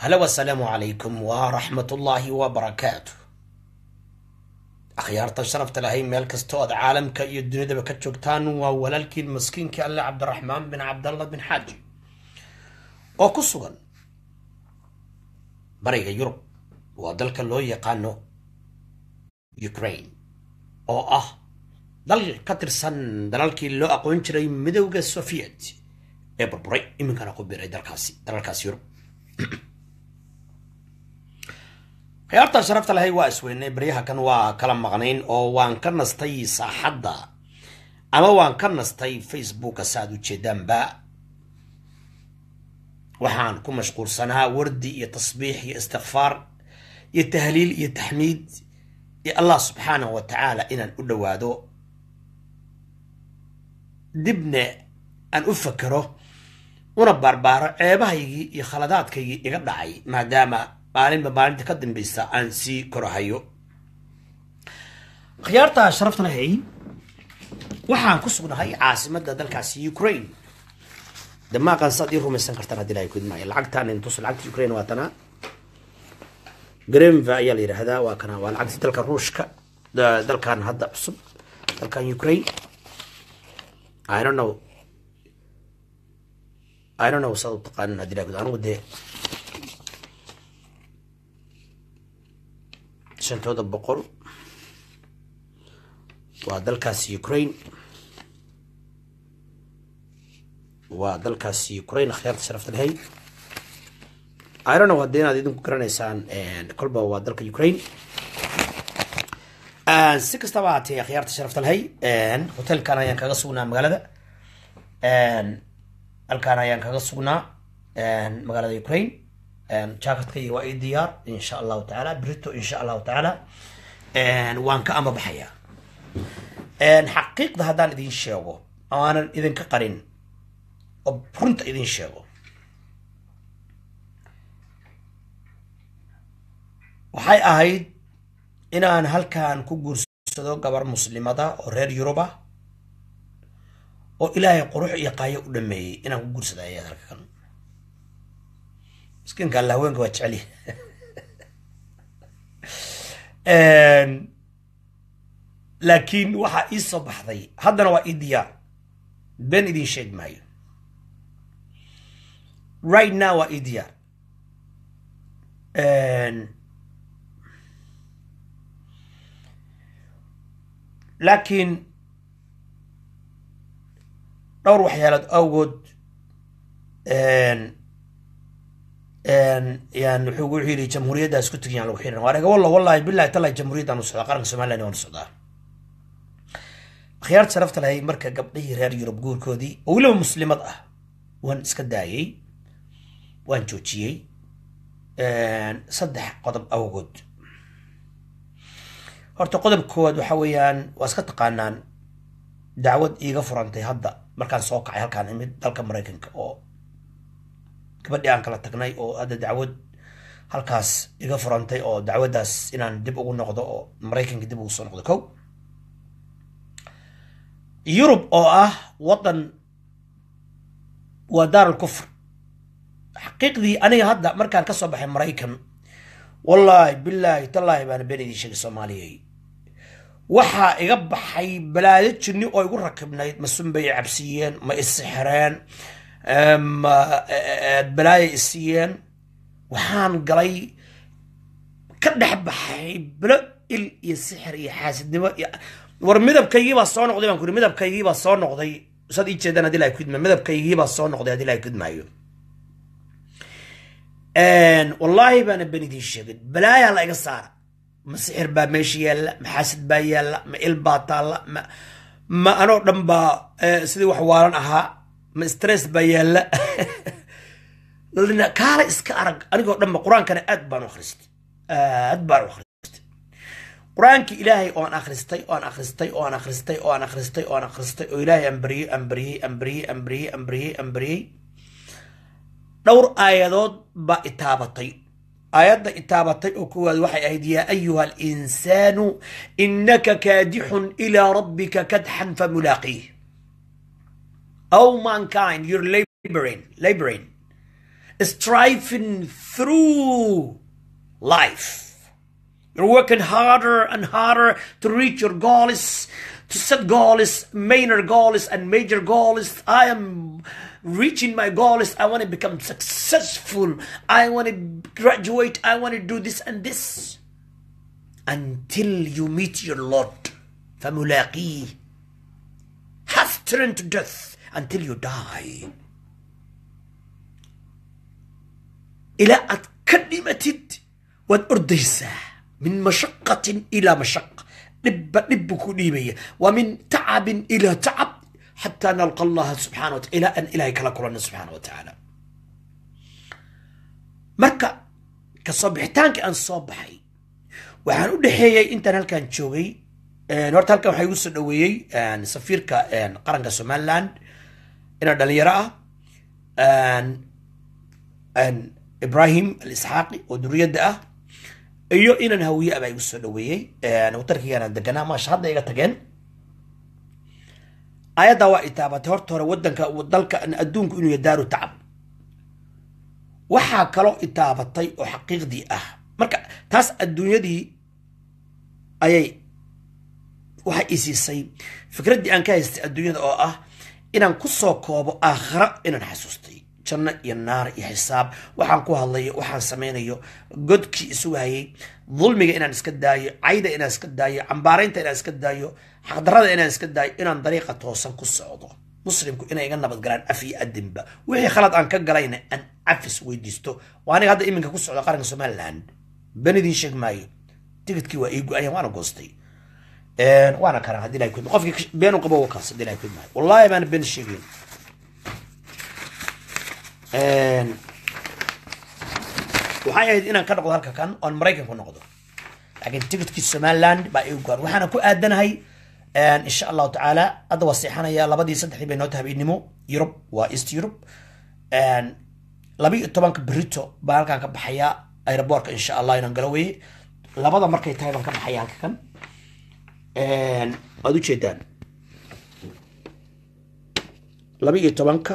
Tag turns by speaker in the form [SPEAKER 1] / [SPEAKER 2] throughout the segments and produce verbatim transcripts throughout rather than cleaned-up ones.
[SPEAKER 1] هلا والسلام عليكم ورحمة الله وبركاته. أخيارتا شرفت لهي ميل كستود عالم كي الدنيا دبا كتشوكتان وولالكي المسكين كي عبد الرحمن بن عبد الله بن حاجي oo ku sugan bariga Yurub waa dalka loo yaqaano Ukraine oo ah dal ka tirsan dalalkii loo aqoon jiray midowga Soviet ee burburay iminkana ku biiray dalkaasi dalalkaasi Yurub. خيارتا شرفت لهي واسويني بريها كان وا كلام مغنين او وان كنستي صاحدا اما وان كنستي فيسبوك سادو جدان با وحان كو مشغول سنها وردي يا تصبيح يا استغفار يا تهليل يا تحميد يا الله سبحانه وتعالى ان ندوادو دبنا ان افكره una barbaaro ceebahaygi iyo khaladaadkaygi iga dhacay maadaama maalin maalinta ka dambaysa aan si korahayo. khiyaarta sharafta lahay waxaan ku sugnahay caasimadda dalkaasi Ukraine dama qan sad i rumaysan kartaan hadii ay ku idmaayo lacagtaan inta lacagta Ukraine waa tana greenva ayaa la yiraahdaa waa kana waa lacagta dalka Ruushka dalkan hadda cusub dalkan Ukraine. I don't know I don't know صوت قانون هذي لكن أنا ودي شنتو ده بقول ودلكاس يوكرين ودلكاس يوكرين خيار شرفت الهي I don't know ودينا دي دم كرنا إنسان كل بوا ودلك يوكرين and six طبعاتي خيار شرفت الهي and هوتيل كان ينكغسونا مقالة and الكان ayaan kaga sugnaa een magaalada Ukraine een jaakadkay waa ii diyaar insha Allah taala brito insha Allah taala een waan ka ama baxaya een xaqiiqda hadaan idin sheego aanan idin ka qarin oo runta idin sheego waxay ahayd inaan halkaan ku guursado gabar muslimada oo reer Yuruba oo ilaahay qurux iyo qaayo u dhameeyay inaan ku guursado ayada halkan miskiinka Allah weynka waa jecel een laakiin waxa ii soo baxday haddana waa ii diyaar been idin sheeg maayo right now waa ii diyaar een laakiin دور وحيالات أوجد إن إن يعني حقوق حيلي جمهورية ده سكت يعني لو حيلنا وأنا والله والله بالله تلا جمهورية ده نص قرن سمعنا ونصدها خيارت شرفت لهي مركز قبلي ريال يوروب جور كودي ولو مسلمة أه وان سكداي وان جوتشي إن صدح قطب أوجد هرت قطب كود وحويان واسكت قانان دعوة إيجا فرنتي هذا markaan soo kacay halkaan imid dalka Mareykanka oo gabadhii aan kala tagnay oo ada dacwad halkaas iga furantay oo dacwadaas inaan dib ugu noqdo oo Mareykanka dib ugu soo noqdo kow Yurub oo ah wadan wadaar al-kufr xaqiiqdii aniga hadda markaan ka soo baxay Mareykan wallahi billahi tallahi baan beenidii sheegay Soomaaliyeey waxa iga baxay balaado jinni oo igu rakibnayd mas'uubay cabsiyeen ma isxireen ma balaay isiyeen waxaan galay ka dhax baxay bala il iyo sixir iyo xaasidnimo war midabkaygii baa soo noqday baan ku midabkaygii baa soo noqday sad ii jeedana dilay ku idma midabkaygii baa soo noqday dilay ku idmaayo een wallahi baan banidii sheegay balaaya la iga saar مسحر با ماشي يلا محاسد با يلا ما إلبا طالة ما ما أنا دم با سيدي وحوارن أها ما ستريس با يلا لأن كارا إسكارك أنا قلت لما قرآن كان أدبر وخرست أدبر وخرست قرآن كي إلهي أون أخرستي أون أخرستي أون أخرستي أون أخرستي أون أخرستي وإلهي أمبري أمبري أمبري أمبري أمبري أمبري دور آيات با إتابتي آيات إتابتي أكواد وحي أهد يا أيها الإنسان إنك كادح إلى ربك كدحا فملاقيه. Oh mankind, you're laboring, laboring. striving through life. You're working harder and harder to reach your goals, to set goals, minor goals and major goals. I am reaching my goals. I want to become successful. I want to graduate. I want to do this and this. Until you meet your Lord. فَمُلَاقِيهِ. Have turned to death until you die. إلى أن كلمتت والأرديسة من مشقة إلى مشقة نب نب كليبية ومن تعب إلى تعب حتى نلقى الله سبحانه وتعالى إلى أن إلهي كلا سبحانه وتعالى. مركا كصبحتان كأن صبحي وحنقول لحيي أنت نالكان شوي نورت هالكا وحي وصل دويي ان سفيركا ان قرنكا سوماليلاند ان دليرا ان ان ابراهيم الاسحاقي ودريده iyo inaan hawiye abay u soo dhaweeyay aan watarkiina deganaa ma shaqada iga tageen ayada waa itaabad horta hore wadanka dalka adduunku inuu yadaaru tacab waxa kale itaabatay oo xaqiiqdi ah marka taas adduunyadii ayay waxay isiisay fikradii aan ka haystay adduunyada oo ah inaan ku soo koobo aakhira inaan xasuustay janno iyo naar iyo xisaab waxaan ku hadlayo waxaan sameynayo godkii isu hayay dulmiga inaan iska daayo cayda inaan iska daayo cambaaraynta inaan iska daayo xaqdarrada inaan iska daayo inaan dariiqa toosan ku socdo muslimku inay iga nabad galaan af iyo adinba wixii khalad aan ka galayna aan afis weydiisto waa aniga hadda iminka ku socda qaranka Somaliland banidin sheeg maayo tigidkii waa iigu ayaan waana goostay een waana kara hadii la yidhi qofkii been u qabo wakaas hadii la yidhi wallahi baan been sheegin een waxay ahayd inaan ka noqdo halka kan oo Mareykan ku noqdo laakiin tigidkii Somaliland baa iigu gaar waxaana ku aadanahay een insha Allah taala hadda wasiixanaya labadii saddexdii bay noo tahabiinimo Europe waa East Europe een laba iyo tobanka Brito baa halkan ka baxaya airportka insha Allah inaan galoway labada markay tahay baan ka baxaya halka kan een wadu jeedaan laba iyo tobanka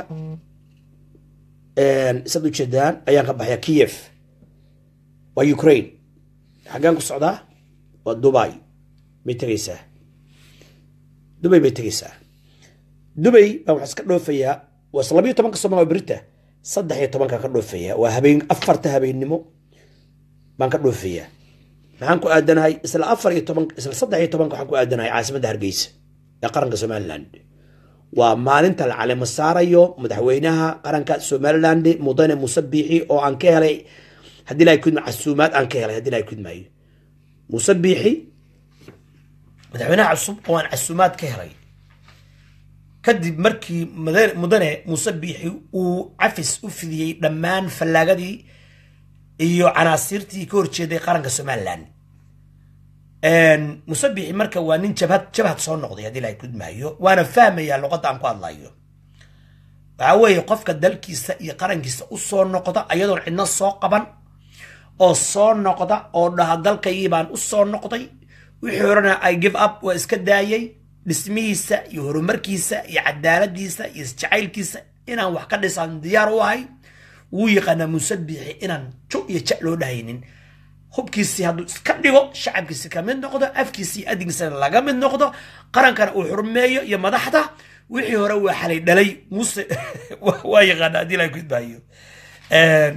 [SPEAKER 1] een sadu jeedaan ayaan ka baxaya Kiev waa Ukraine xagaan ku socdaa waa Dubai meetraysa Dubai meetraysa Dubai baa wax iska dhoofayaa waa laba iyo tobanka Soomaaliya Brita saddex iyo tobanka ka dhoofaya waa habeen afarta habeenimo baan ka dhoofaya maxaan ku aadanahay isla afar iyo toban isla saddex iyo toban waxaan ku aadanahay caasimadda Hargeysa ee qaranka Somaliland waa maalinta la caleemo saarayo madaxweynaha qaranka Somaliland mudane Muuse Biixi oo aan ka helay hadii la yidhi casuumaad aan ka helay hadii la yidhi Muuse Biixi madaxweynaha cusub oo aan casuumaad ka helay kadib markii mudane Muuse Biixi uu cafis u fidiyay dhammaan falaagadii iyo canaasirtii ka horjeeday qaranka Somaliland een Muuse Biixi marka waa nin jabhad jabhad soo noqday hadii la yidhi maayo waana fahmaya luqadda aan ku hadlayo waxa weeye qofka dalkiisa iyo qarankiisa u soo noqda ayadoon cidna soo qaban oo soo noqda oo dhaha dalkayii baan u soo noqday wixii horena ay give up waa iska daayay dhismihiisa iyo horumarkiisa iyo cadaaladiisa iyo jacaylkiisa inaan wax ka dhisan diyaar u ahay wuu yaqaana Muuse Biixi inaan jo iyo jac loo dhahaynin hubkiisi hadduu iska dhigo shacabkiisa ka mid noqdo afkiisi adingiisa laga mid noqdo qarankana uu xurmeeyo iyo madaxda wixii hore waa xalay dhalay Muuse waa yaqaana hadii la gudbaayo een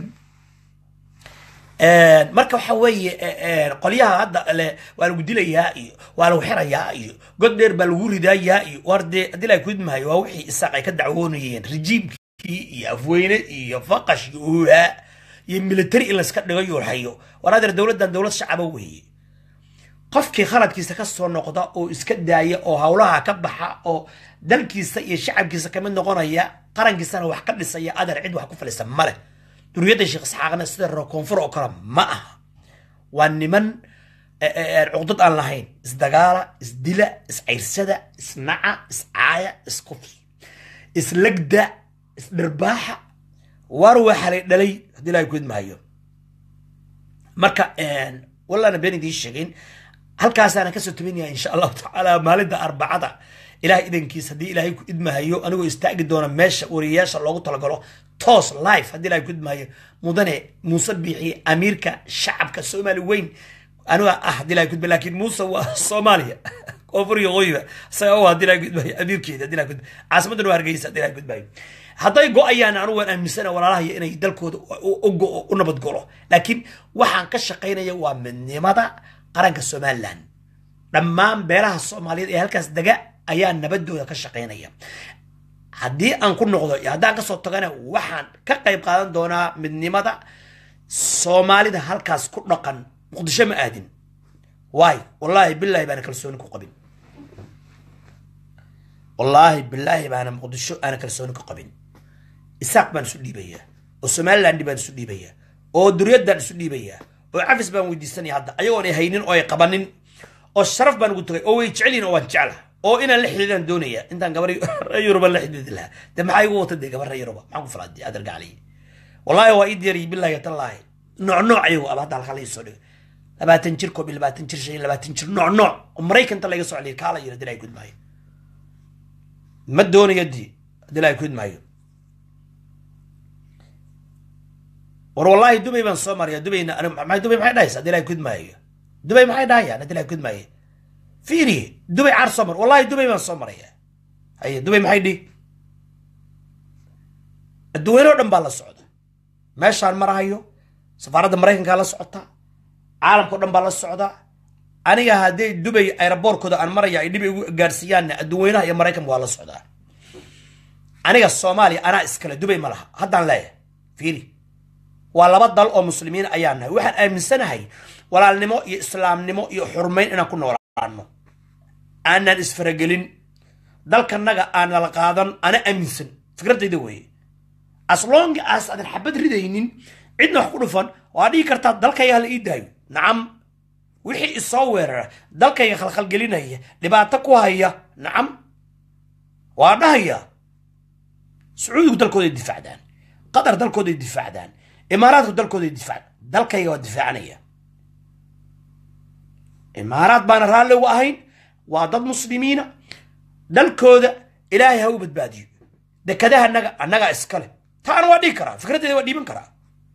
[SPEAKER 1] een marka waxa weeye qolyaha hadda waa lagu dilayaa iyo waa lagu xirayaa iyo god dheer baa lagu ridayaa iyo warde hadii la gudbaayo waa wixii isaaqay ka dacwoonayeen rejiimkii iyo afweyne iyo faqash iyo iyo military in la iska dhigo iyo hayo waraadar dawladdan dawlad shacab weeye qofkii khaladkiisa ka soo noqda oo iska daaya oo hawlaha ka baxa oo dalkiisa iyo shacabkiisa ka mid noqonaya qarankiisana wax ka dhisaya adar cid wax ku falisa male duriyada Sheekh Isxaaqna sida roo koonfur oo kala ma aha waa niman cuqdad aan lahayn isdagaala isdila iscayrsada isnaca iscaaya isquf islagda isdarbaaxa war waxa la dhalay hadii la gud maayo marka een wallana been idin sheegin halkaas aan ka soo tuminaya insha Allah taala maalinta arbacada إلهي إذن كيس هدي إلهي كد ما هيو أنا استأجد دونا ماشى ورياش الله قلت له توس لايف هدي إلهي كد ما هيو مدني مصبحي أمريكا شعب كالصومالي وين أنا أحد إلهي كد لكن موسى والصومالية كفر يغيبه سيأوه هدي إلهي كد ما هي أمريكا هدي إلهي كد عاصمة الوارجيس هدي إلهي كد ما هي هذا يقول أيانا أنا وأنا مسنا ولا راه إنه يدلكوا ونبض قوله لكن وحن كشقينا يوا من ماذا قرن كالصومالان لما بيرها الصومالية هالكاس دقاء أيان نبدو كشقينا يا هدي أن كنا قضاء هذا قصة تغنى وحن كقيب قادن دونا من ماذا الصومالي ده هالكاس كنا قن مقدشة مآدين واي والله بالله يبان كالسونك قبل والله بالله يبان مقدشة أنا كالسونك قبل إساق بان سودي بيا والصومال عندي بان سودي بيا أو دريد بان سودي بيا وعفس بان ودي سني هذا أيوة هينين أو يقبنين أو الشرف بان قلت أو يجعلين أو يجعله أو إن اللي حلين دونية أنت عن قبر يوروبا اللي حدد لها ده معي قوة تدي قبر يوروبا معكم فرادي أدرج عليه والله وايد يري بالله يطلعي نوع نوع أيوة أبعد على خليه السعودي أبى تنشر كوبي أبى تنشر شيء أبى تنشر نوع نوع أمريكا أنت اللي يصع عليه كالا يرد لا يكون معي ما دوني يدي ده لا يكون معي والله دبي من سومر يا دبي أنا ما دبي ما حدا يسأل ده لا يكون معي دبي ما حدا يا أنا ده لا يكون معي فيري دبي عار سمر والله دبي من سمر يا هي دبي محيدي الدوينة ودم بالله السعودة ماشي على المراهيو سفارة أمريكا قال السعودة عالم كودم بالله السعودة أنا يا هدي دبي أيربور كده أنا مرة يا دبي جارسيان الدوينة يا أمريكا بالله السعودة أنا يا الصومالي أنا إسكال دبي ملها هذا لا فيري ولا بدل أو مسلمين أيامنا واحد أي من سنة هاي ولا النمو إسلام نمو يحرمين أنا كنا ورانو أنا الإسفرجلين ذلك النجا أنا لقادن أنا أمسن فكرت يدوي as long as أنا حبيت ردينين عندنا حقوق فن وهذه كرتات ذلك يهل إيداي نعم وحي الصور ذلك يخلق الجلين هي لبعتكوا هي نعم وهذا هي سعودي ذلك الدفاع دان قطر ذلك الدفاع دان إمارات ذلك الدفاع ذلك هي الدفاع عنية إمارات بان رالي وأهين وضد مسلمين دلكود إلهي هو بتبادي ده كده النجا النجا إسكاله تان ودي كرا فكرة ودي من كرا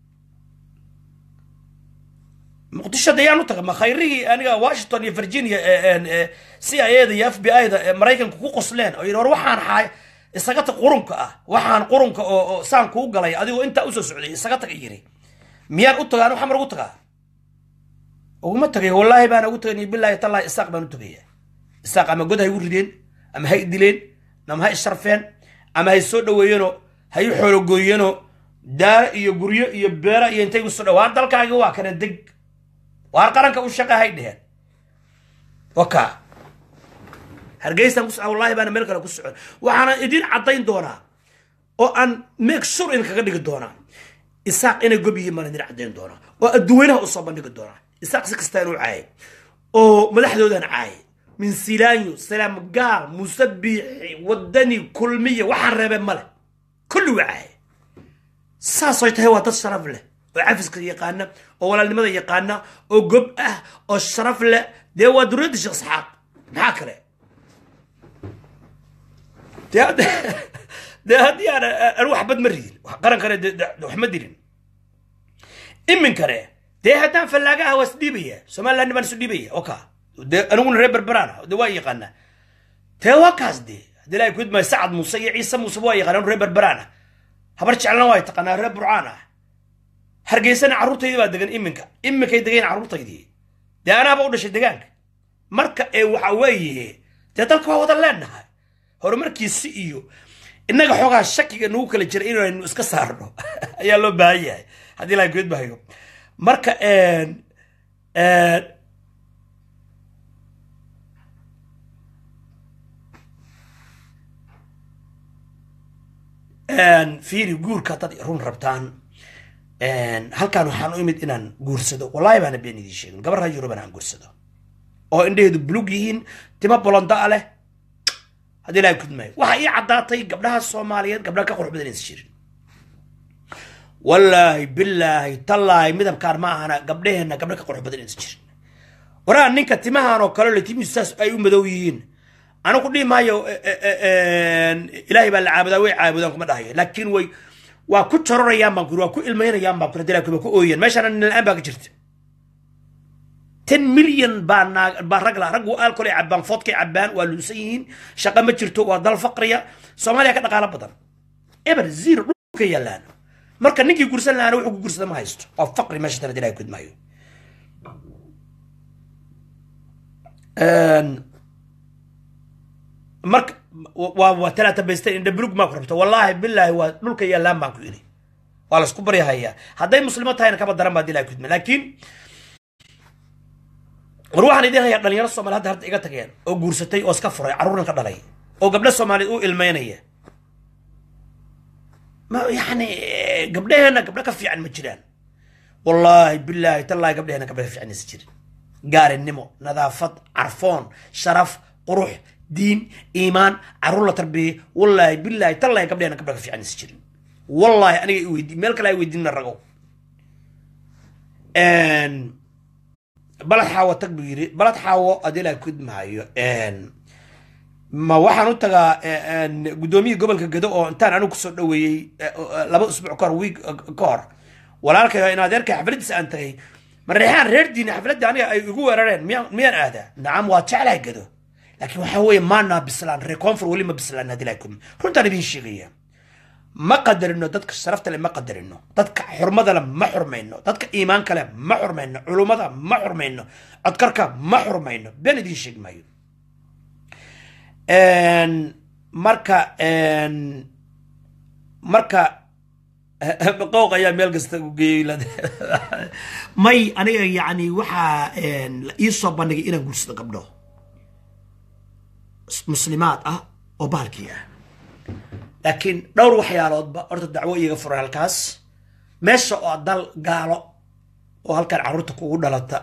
[SPEAKER 1] مقدشة ديانو تك ما خيري أنا واشنطن يا فرجينيا سي اي دي اف بي اي ده أمريكان كوكو قصلين أو يروح وحان حاي إسقاط قرنك آه وحان قرنك أو سان كوكو قلي أدي وأنت أسوس سعودي إسقاط كيري ميان قطة أنا حمر قطة وما تجي والله بأنا قلت إني بالله يطلع إساق بنو تجيه إساق أما جود هيوردين أما هاي دلين أما هاي الشرفين أما هاي السود وينو هاي حلو جوينو دار يجوري يبرا ينتهي السود وارد الكاجوا كان الدق وارقرن كوشقة هاي ده وكا هرجيس نقص والله بأنا ملك لا قص وأنا إدين عطين دونا أو أن ميك شور إنك قدك دونا إساق إنك جبيه ما ندير عطين دونا والدوينة أصابا نك دونا إساق سكستانو عاي أو ملحدودان عاي من سيلانيو سلام قار مسبح ودني كل مية وحرب مله كله عاي ساسويت هو تصرف له وعفسك يقانا ولا لماذا يقانا وقبه والشرف له ده هو دريد شخص حق محاكره ده ده هدي أنا أروح بد مريل قرن كره ده أحمد دين إمن كره ده هدان فلاقة هو سديبية سمال لأني من سديبية أوكا ده أنا أقول ريبر برانا ده واي يقانا ده وكاس دي ده لا يكون ما يساعد موسى عيسى موسى واي يقانا ريبر برانا هبرش على واي تقنا ريبر برانا هرجيسنا عروتي دي بعد دقن إمنك إمك يدقين عروتي دي ده أنا بقول شيء دقان مركا إيه وحويه ده تلك هو ضلنا هو مركي سيئو إنك حوجا الشك إنه كل جريء إنه إسكت صارنا يا لو بايع هذه لا يقول بايعه مركا إن إن إن في رجول كتر يرون ربطان إن هل كانوا حنو يمد إنن جورسدو والله ما نبيني دي شيء قبل هاي يروبنا عن جورسدو أو إنده البلوجين تما بولندا عليه هذه لا يكون معي وهي عداتي قبلها الصوماليات قبلها كقرب بدين الشير والله بالله تالله مدام كار معنا قبلها إن قبلها كقرب بدين الشير ورا نينك تمها أنا وكلوا اللي تيمي ساس أيوم بدويين أنا كل ما يو إلهي بالعابد وي عابد كم ده لكن وي وكل شر أيام بقول وكل المين أيام بقول ده لكن بقول أوين ماشي أنا الآن بقجرت ten مليون بان بارجل رجوا قال كل عبان فوتك عبان واللوسيين شقة مجرتو وضل فقرية سوماليا كده قال بدر إبر زيرو كي يلان مركا نيجي قرصنا أنا وحق قرصنا ما هيست أو فقري ماشي ترى دلائل كود مايو مرك وثلاثة بيستين دبلوك ما قربته والله بالله هو ملك يلان ما كوني والله سكبري هيا هذا مسلمات هاي نكبر درام بدي دلائل كود لكن روح أنا ديها يقدر يرسم الصومال هذا هرت إيجا تجين أو قرصتي أو سكفرة عرونا كدلائي أو قبل الصومالي أو المينية ما يعني قبلها أنا قبل كفي عن مجران والله بالله تالله قبلها أنا قبل كفي عن سجر قار النمو نظافة عرفون شرف قروح دين إيمان عرولة تربية والله بالله تالله قبلها أنا قبل كفي عن سجر والله أنا يودي ملك لا يودي من الرجو ان بلد حاوة تكبيري بلد حاوة أديلا كود معايو ان ما waxaan u tagaa gudoomiye gobolka Gado oo intaan anigu ku soo dhaweeyay laba usbuuc ka hor week ka hor walaalkay in adeerka xafladdiisa aan tagay marreexaan reer diin xafladda aniga ay ugu weerareen miyaan aada nacam waa jeclahay Gado laakiin waxa weeye maana bislaan reconfort wali ma bislaan hadilaakum runtaan idin sheegaya ma qadarino dadka sharafta leh ma qadarino dadka xurmada leh ma xurmayno dadka iimaanka leh ma xurmayno culumada ma xurmayno codkarka ma xurmayno been idin sheegmayo ان marka ان marka qooq ayaa meel kasta u geeyay may aniga yaani waxa la ii soo bandhigay inaan guursado gabdho muslimaad ah oo baalkii ah laakiin dhowr waxyaaloodba horta dacwo iyaga furay halkaas meesha oo dal gaalo oo halkan carruurta kugu dhalata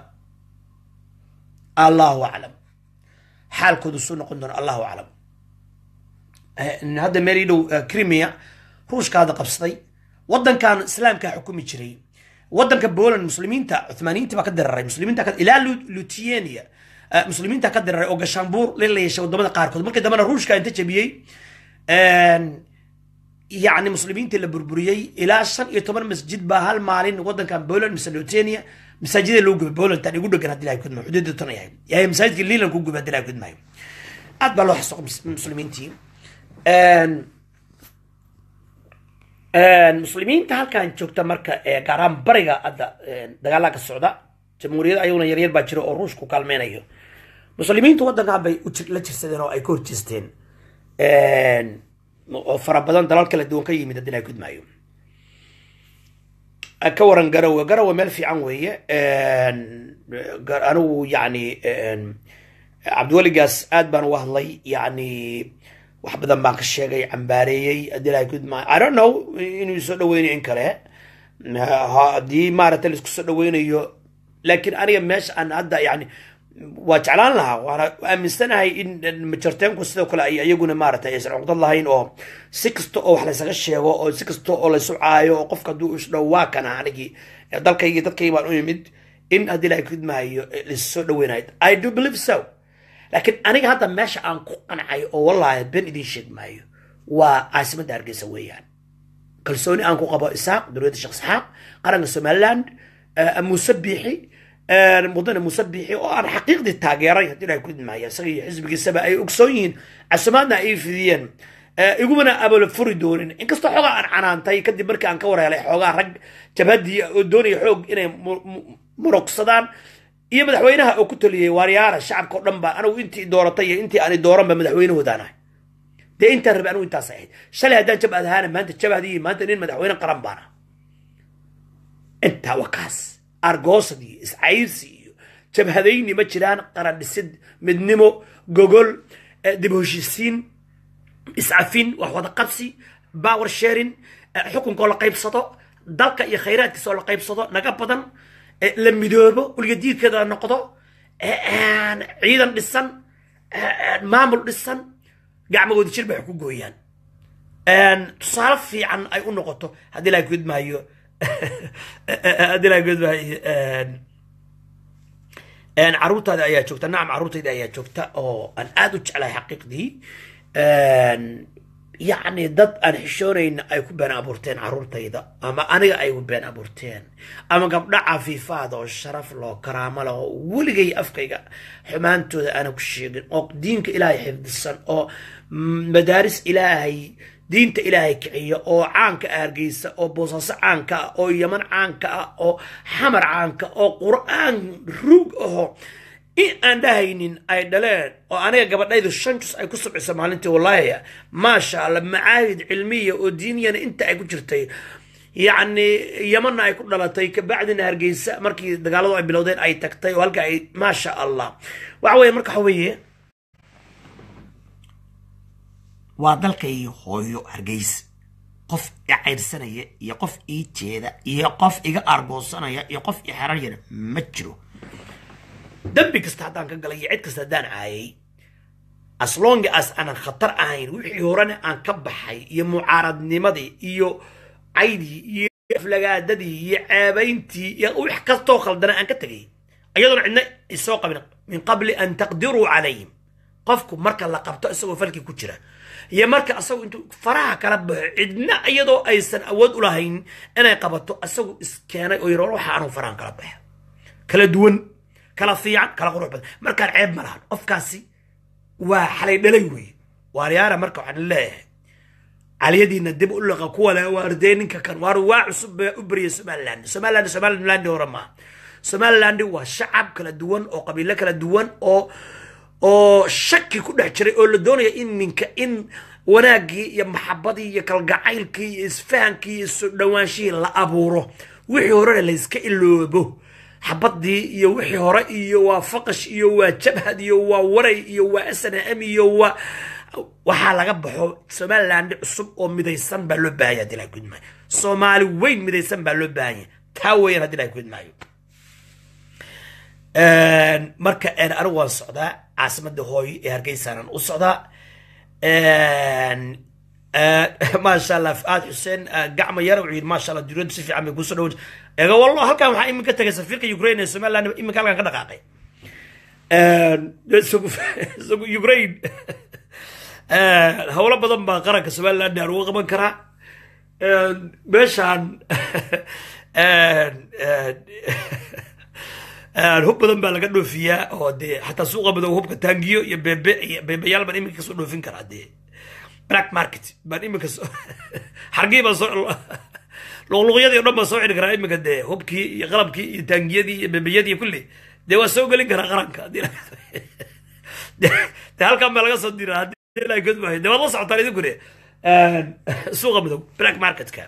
[SPEAKER 1] allahu a'lam حالكود السنة قندنا الله أعلم إن هذا مريدو كريميا روش كهذا قبصتي وضن كان إسلام كحكومة جري وضن كبولا المسلمين تا ثمانين تبى قدر الرأي مسلمين تا إلى لوتيانيا مسلمين تا قدر الرأي أو شامبور للي يشوا ضمن قاركود ممكن ضمن روش كان تجيبيه يعني مسلمين تلا بربريي إلى أصلا يتمر مسجد بهال مالين وضن كان بولا مسلوتيانيا مساجد اللي جوا بولا تاني يقولوا كان هدي لا يكون ما حدود التنايا يعني مساجد الليل اللي جوا هدي لا يكون ما أتبع له حسق مسلمين تيم ان ان مسلمين تهال كان شوكتا مركا كرام بريغا أدا دجالك السعودة جمهورية أيونا يرير باجرو أوروش كوكالمين أيو مسلمين تودا نعبي لا تشتدنو أي كور تشتين ان فربنا دلال كلا دون كي يمد هدي لا يكون ما يوم كورن جرو جرو مال في عنوية أنا يعني عبد الولي جاس أدبر وهلي يعني وحبذا ما كشجع عن باري أدري يكون ما I don't know إنه يسوي وين إنكره ها دي مرة تلسك يسوي وين يو لكن أنا مش أنا أدا يعني وجعلان لها وأنا مستنى هاي إن متشرتين كوستو كلا يجون مرة يسرع عبد الله هين أو سكستو أو حلا سجشة أو سكستو أو لسعاية أو قف كدو إيش لو واكنا عنكي ذلك يجي ذلك يبان يمد إن هذي لا يكون معي للسود وينايت I do believe so لكن أنا هذا ماشي عنكو أنا عاي أو والله بين إدين شيء معي وعاصمة دارجة سويان كل سوني عنكو قبا إسحاق دروية الشخص حاق قرن السومالند مسبحي المدن مسبحي وأنا حقيقة التاجرين هذي لا يكون معي سقي حزب السبع أي أكسوين عسماتنا أي فيديان يقولنا أبو الفريدون إن كستو حوجا عن عنانتي كدي بركة عن كورة على حوجا رج تبدي دوني حوج إنه مرقصدان إيه مدحوينها أو كتلي واريارة الشعب كلهم بقى أنا وإنتي دورتي إنتي أنا دوران بمدحوينه ودانا ده أنت ربنا وأنت صحيح شل هذا جب هذا ما أنت جب هذه ما أنت نين مدحوينه قرن بانا أنت وكاس أرجوس دي إسعيرسي جب هذين ما تشران قرن السد من نمو جوجل دبوشيسين إسعافين وحوض قبسي باور شيرين حكم كل قيب صدا ذلك يا خيرات كسول قيب صدا نقبضن لما يدوبه والجديد كذا نقطة عيدا للسن معمول للسن قاعد موجود يشيل بحكم جويان ان تصرف في عن أي نقطة هذه لا يكون ما هي هذه لا يكون ما هي ان عروتها ايا جوجتا نعم عروتي ايا جوجتا او ان ادو جعلها حقيقتي ان يعني ضد ان حشورين اي ku been abuurteen carruurtayda ama aniga ay ku been abuurteen ama gabdha cafiifaad oo sharaf loo karaamo leh waligay afkayga xumaantooda ana ku sheegin oo diinka ilaahay xifdisan oo madaaris ilaahay diinta ilaahay kiciyo oo caanka argeysa oo boosaaso caanka oo yaman caanka oo xamar caanka oo quraan ruug oo in aan dhahaynin ay dhaleen oo aniga gabadhaydu shan jus ay ku subciso maalintii wallahi ma sha Allah macaahid cilmiya oo diiniyana inta ay ku jirtay yani yamanna ay ku dhalatay ka bacdina hargeysa markii dagaaladu ay bilowdeen ay tagtay oo halka ay ma sha Allah waxa weeye marka xaweeye waa dalkay hooyo hargeys qof icayrsanaya iyo qof ii jeeda iyo qof iga argoosanaya iyo qof i xaranaya ma jiro dambi kasta hadaan ka galay cid kasta hadaan caayay as long as ana khatar ahayn wixii horena aan ka baxay iyo mucaaradnimadii iyo caydii iyo aflagaadadii iyo caabayntii iyo wax kastoo khaldana aan ka tagay ayaduna cidna isoo qabin min qabli an taqdiru alayhim qofku marka la qabto isagoo falki ku jira iyo marka asagoo intuu faraha kala baxo cidna iyadoo aysan awood u lahayn inay qabato asagoo iskeenay oo yaro waxa aanu farahan kala baxo kala duwan kala fiican kala qurux badan marka ceeb ma lahan qofkaasi waa xalay dhalay weey waaryaara marka waxaan leeyahay caliyadiina dib u laqa kuwa la waardeeninka kan waar waa cusub u bariyo Somaliland Somaliland Somaliland horama Somaliland waa shacab kala duwan oo qabiilo kala duwan oo oo shaki ku dhex jiray oo la doonayo in ninka in wanaagii iyo maxabadii iyo kalgacaylkii iyo isfahankii iyo soo dhawaanshii la abuuro wixii hore la iska iloobo حبضي يو وحي هراء يو وفقش يو وجبهد يو ووري يو وأسنام يو وحالا قبحو سومالي عندي عصب ومديسان بالو بايا دي لا يكون معي سومالي وين مديسان بالو بايا تاوين هدي لا يكون معي مركا أنا أروان الصعداء عاصمة دهوي هرقيسان الصعداء ما شاء الله فؤاد حسين قعمة يروي ما شاء الله ديرود سفي عم يقول سنوج يقول والله هل كان إما كتر سفير يوكرين السمال لأن إما كان كذا قاقي سوق سوق يوكرين هؤلاء بدهم بقرة السمال لأن أروق من كرا مشان الهوب بدهم بلقدوا فيها أو دي حتى سوق بدهم هوب كتانجيو يبي بيال بني من كسر فين كرا دي black market بان إما كسر حرقي بس لغلغيادي ربما صوعي كرا إما كده هوبكي يغربكي تانجيدي بيدي كله ده وسوق لك كرا قرانك دي ده هل كان بلغ صدير هذا لا يقول ما ده والله صعب ترى كده سوق بدو black market كان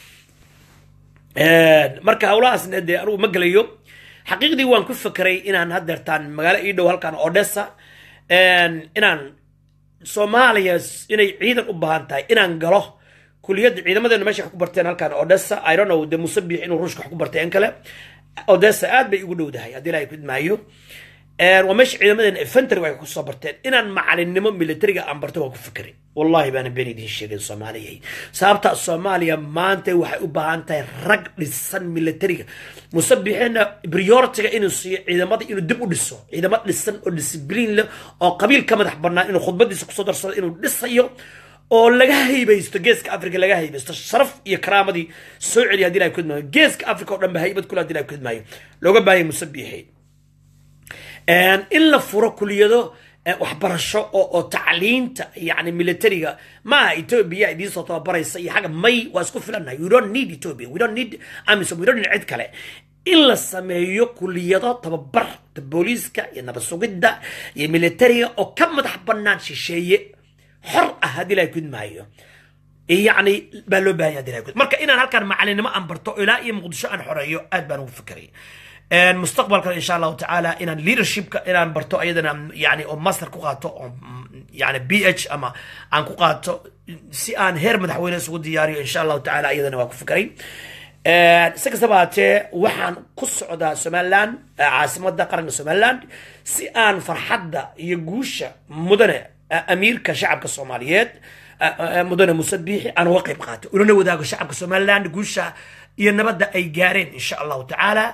[SPEAKER 1] مركا أولاس ندي أروح مقليو حقيقة وان كيف فكري إن أنا هدرتان مقالة إيدو هل كان أوديسا إن أنا سوماليا إن عيدا أبهانتاي إن أنا قلوه كلية عيدا ماذا نمشي حكو برتين هل كان أوديسا I don't know ده مسبح إنه روشك حكو برتين كلا أوديسا آد بيقولوا ده هاي أدي لا يكون معيو ومش عيدا ماذا إفنتري ويكو صبرتين إن أنا معالي النمو ميلتريقا أمبرتو وكو فكري والله بأنا بيني دي الشيء الصومالية سابتا الصوماليا مانتي وحي أبهانتاي رق لسان ميلتريقا مسبحين بريورتيغا إنو سي عيدا ماذا إنو دب ودسو عيدا ماذا لسان ودسبلين له أو قبيل كما دحبرنا إنو خطبة دي سكسو درسال إنو دسايو oo laga haybaysto geeska Afrika laga haybaysto sharaf iyo karaamadi soo celiya hadii ay ku dhimo geeska Afrika oo dhan ba haybad kula hadii ay ku dhimaayo looga baahay musabbiixay een in la furo kuliyado waxbarasho oo oo tacliinta yani militariga ma Ethiopia idin soo tababaraysa iyo xaga may waa isku filanahay we don't need Ethiopia we don't need amisom we don't need cid kale in la sameeyo kuliyado tababar booliska iyo nabad sugidda iyo militariga oo ka madax bannaan shisheeye حر هذه لا يكون معي يعني بالو باهي هذه لا يكون مركا إنا هالكان معلن ما أنبرتو إلا يمقدش أن حريو أدبان وفكري المستقبل كان إن شاء الله تعالى إنا ليدرشيب إنا أنبرتو أيضا يعني أو ماستر كوقاتو يعني بي اتش أما عن كوقاتو سي آن هير مدحوين سعود دياري إن شاء الله تعالى أيضا واكو فكري سكسباتي وحان كسعودا سومالان عاصمة دا قرن سومالان سي آن فرحدا يقوش مدنة أمير كشعب كصوماليات مدن مسبيح أنا واقف قاتل ولنا وذاك الشعب كصوماليلاند قوشة ينبدأ أي جارين إن شاء الله تعالى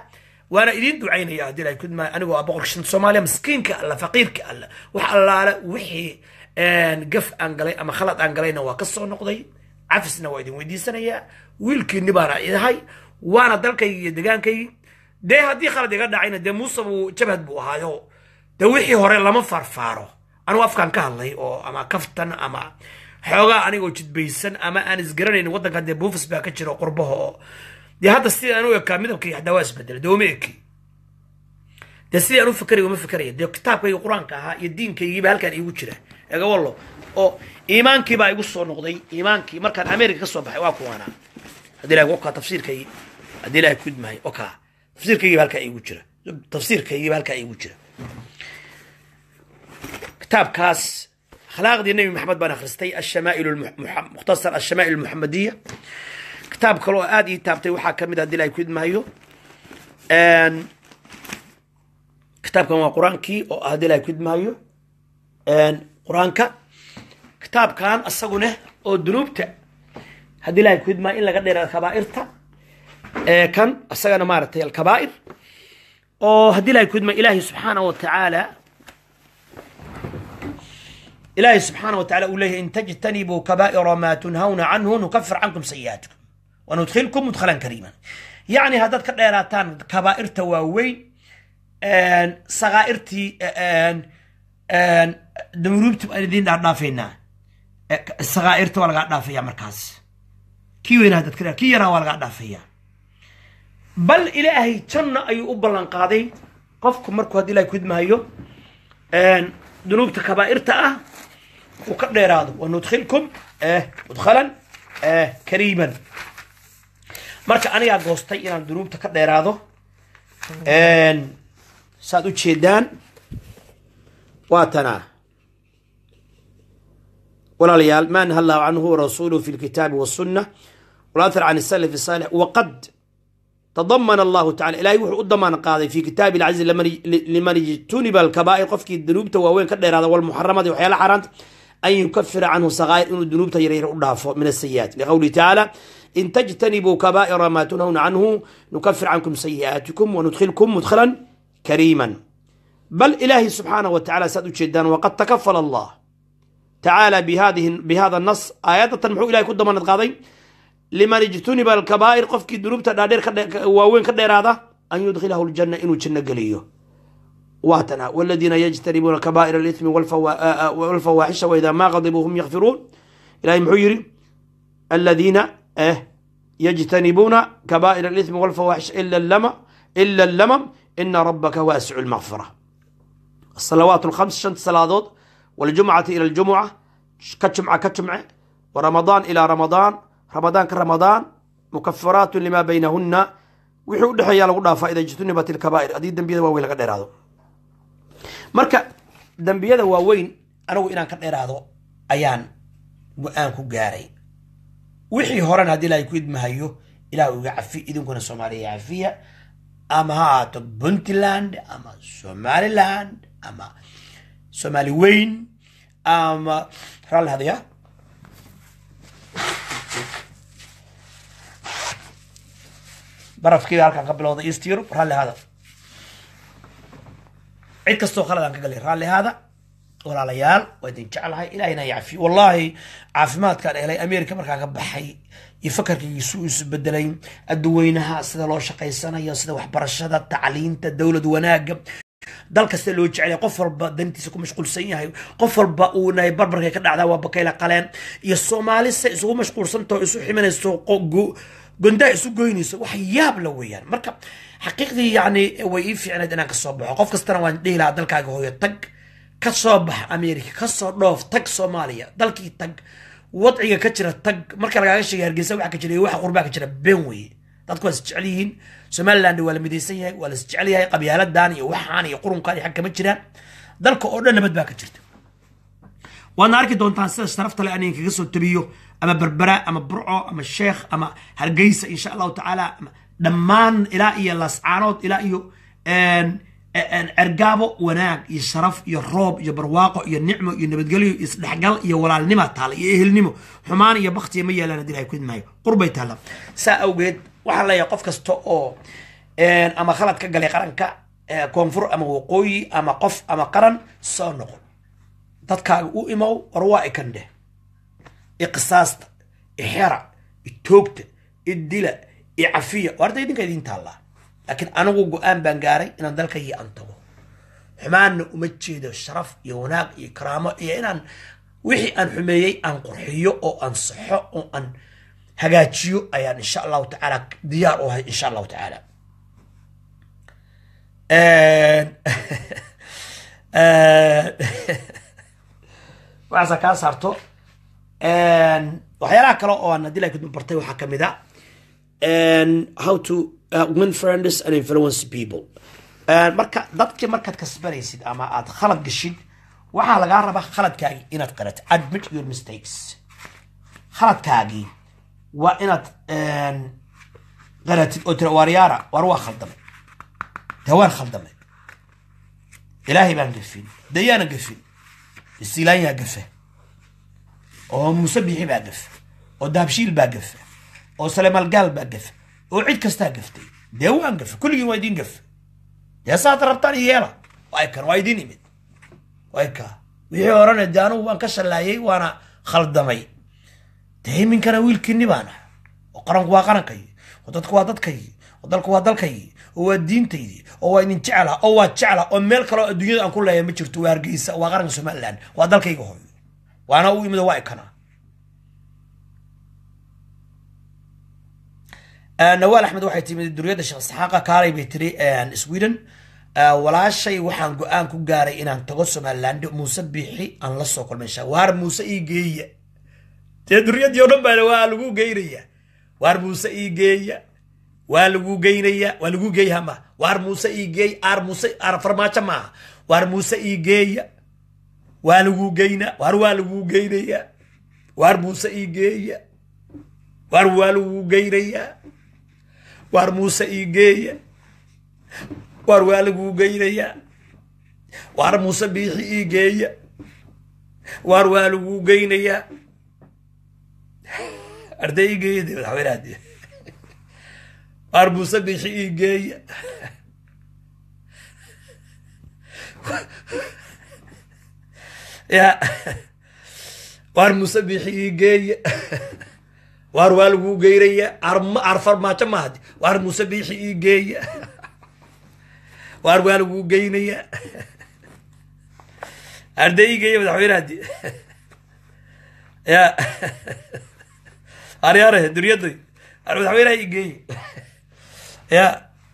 [SPEAKER 1] وانا idin ducaynaya hadii ay kudma anigu boqorkiin Soomaaliya miskiinka alla faqiirka alla wax allaala wixii aan gaf aan galay ama khalad aan galayna waa ka soo noqday afisna waa idin weydiisanaya wiilkiini baana idahay waana dalkayga iyo deegaankayga de hadii khalad iga dhacayna de Muuse uu jabhad buu ahaayo de wixii hore lama farfaaro anu afkaan ka hadlay oo ama kaftan ama xoogaa anigoo jidbaysan ama aan isgaranayn wadanka de buufis baa ka jiro qurbaho دي هذا السيد أنا وياك ميدم كي حدواس بدل دوميكي ده السيد أنا فكري وما فكري ده كتاب كي القرآن كها يدين كي يجيب هالكان يوجره يا والله أو إيمان كي بقى يقص نقضي إيمان كي مركز أمريكا قصوا بحواكو أنا هدي له وقع تفسير كي هدي له كود معي وقع تفسير كي يجيب هالكان يوجره تفسير كي يجيب هالكان يوجره كتاب كاس خلاق دي النبي محمد بن خرستي الشمائل المح... مختصر الشمائل المحمدية كتاب كلو آدي تابتي وحا كميد هدي لا يكود مايو ان كتاب كان قرآن كي او هدي لا يكود مايو ان قرآن كا كتاب كان أصغنه او دنوبته هدي لا يكود ما إلا قدر الكبائر تا اه كان أصغنا مارتي الكبائر او هدي لا يكود ما إلهي سبحانه وتعالى إلهي سبحانه وتعالى أوليه إن تجتنبوا كبائر ما تنهون عنه نكفر عنكم سيئاتكم وندخلكم مدخلا كريما يعني هذا كديراتان كبائر تواوين ان صغائرتي ان ان دمروبت الذين دافينا صغائرته ولا قاعد دافيا مركز كي وين هذا كده كي يرى ولا قاعد دافيا بل الهي جنة اي وبلان قادي قفكم مركو هدي لا يكود مايو ان ذنوبت كبائرته وكديرادو وندخلكم اه مدخلا اه كريما marka aniga goostay inaan dunuubta ka dheeraado een saad u jeedaan waatana walaalayaal man halla anhu rasuuluhu fi alkitab was-sunnah wala athar an as-salaf as-salih wa qad tadammana Allah ta'ala ilahi wuxuu u damaan qaaday fi kitab al-aziz liman yajtaniba al-kaba'ir qofki dunuubta waaweyn ka dheeraado wal muharramada waxyaalaha xaraanta an yukaffira anhu sagaa'ir inuu dunuubta yaryar u dhaafo min as-sayyi'at li qawli ta'ala إن تجتنبوا كبائر ما تنهون عنه نكفر عنكم سيئاتكم وندخلكم مدخلا كريما بل إلهي سبحانه وتعالى سأدو جدا وقد تكفل الله تعالى بهذه بهذا النص آيات تنمحو إلهي كد من القاضي لمن اجتنب الكبائر قفك الذنوب تدادير ووين كدير هذا أن يدخله الجنة إنو جنة قليه واتنا والذين يجتنبون كبائر الإثم والفواحش وإذا ما غضبوا هم يغفرون إلهي محيري الذين اه يجتنبون كبائر الإثم والفواحش إلا اللمم إلا اللمم إن ربك واسع المغفرة الصلوات الخمس شنت صلادات والجمعة إلى الجمعة كجمعة كجمعة ورمضان إلى رمضان رمضان كرمضان مكفرات لما بينهن وحود حيال غدا فإذا اجتنبت الكبائر أدي دنبيده واوين لقد إرادو مركا دنبيده واوين أنا وإنا قد إرادو أيان وآن كجاري وحي هوران هدي لا يكويد مهيو إلا ويعفي إذن كنا سوماليا عفية أما هاتو بنتلاند أما سومالي لاند أما سومالي وين أما رال هذا يا برف كيف هالكان قبل وضع إيست يوروب رال هذا عيد كستو خلال أنك قال لي رال هذا ولا ليال وإذن جعلها إلى هنا يعفي والله عافمات كان إلى أمريكا مركا بحي يفكر يسوء بدلين الدوينها سيدا لو شقي سنة يا سيدا وحبر الشهادة التعليم الدولة وناق دالك سيدا لو جعلي قفر بدنتي سكو مشغول سيها قفر بقونا بربر كده عداوة بكيلا قلان يا الصومالي سيسو مشغول سنتو يسو حيمان يسو قندا يسو قوينيسو وحياب لويان مركا حقيقتي يعني ويفي عنا ديناك الصبح قف كستنا وان ديه لا دالك هو يتق كصوبح أمريكا كصوب تق صوماليا دالكي تق وضعي كجرة تق مركا لقاقا شيء هرقيسا وحا كجرة وحا قربا كجرة بينوي دادكو اسجعليهين سوماليلاند ولا ميديسية ولا اسجعليها قبيالات داني وحاني قرون قادي حكا مجرة دالكو أولا نبت باكا جرة وانا أركي دونتان سيدا اشترفت لأني كيسو التبيو أما بربراء أما برعو أما الشيخ أما هرقيسا إن شاء الله تعالى دمان إلائي اللاسعانوت إلائيو ان ان ارغابو وناق يشرف يروب يبرواقو ينعمو ينبدغليو يسدحقل يا ولالنما تال يا اهلنimo xumaan iyo baqti ma yeelana dilay ku idmaayo qurbay taala saa awgeed waxa la yahay qof kasto oo ama khalad ka galay qaranka koonfur ama waqooyi ama qof ama qaran soo noqon dadkaaga u imow war waa ikan dheh iqisaasta ixira itoogta idila icafiya warta idinka idin taallaa laakiin anigu go-aan baan gaaray inaan dalkayii aan tago xumaanna uma jeedo sharaf iyo wanaag iyo karaamo iyo inaan wixii aan xumeeyey aan qurxiyo oo aan saxo oo aan hagaajiyo ayaan insha allahu tacaala diyaar u ahay insha allahu tacaala waxaasa kaa saarto waxyaalaha kale oo aan haddii laakiin bartay waxaa kamid a how to uh, win friends and influence people marka dadkii markaad kasbanaysid ama aad khalad gashid waxaa lagaa rabaa khaladkaagii inaad qaratid admit your mistakes khaladkaagii waa inaad qaratid oo tira waaryaara waar waa khaldamay dee waan khaldamay ilaahay baan gafin dayaana gafin istiilaanyaa gafa oo muuse biixi baa gafa oo daabshiil baa gafa oo salemalgaal baa gafa oo cid kastaa gaftay dee waan gafa kulligiin waa idiin gafa dee saad rabtaan iyeela waa kan waa idiin imid waa ka wixii horena dee anugu waan ka shallaayay waana khaldamay dee iminkana wiilkiinni baan ah oo qaranku waa qarankay oo dadku waa dadkay oo dalku waa dalkay oo waa diintaydii oo waa idin jecla oo waa jecla oo meel kale oo adduunyada aan ku leeyahay ma jirto waa hargeysa waa qaranka somaliland waa dalkayga hooyo waana u imid waa ikana nawaal axmed waxay timid duriyada sheekh isxaaqa kaalay bay tiri sweden walaashay waxaan go-aan ku gaaray inaan tago somaliland muuse biixi aan la soo kulmaysha waar muuse ii geeya dee duriyadii oo dhan baa waa lagu geynaya waar muuse ii geeya waa lagu geynaya waa lagu geeya ma waar muuse ii geey aar muuse aar farmaajo maaha waar muuse ii geeya waa lagu geyna waar waa lagu geynaya waar muuse ii geeya waar waa lagu geynaya waar muuse ii geeya waar waa lagu geynaya waar muuse biixi ii geeya waar waa lagu geynaya arday ii geeya dee madaxweynaha waar muuse biixi ii geeya ya waar muuse biixi ii geeya waar waa lagu geynaya ar farmaajo mahadi waar muuse biixi ii geeya waar waa lagu geynaya arday ii geeya madaxweynaha di ya aryaare duriyada madaxweynaha ii geeya ya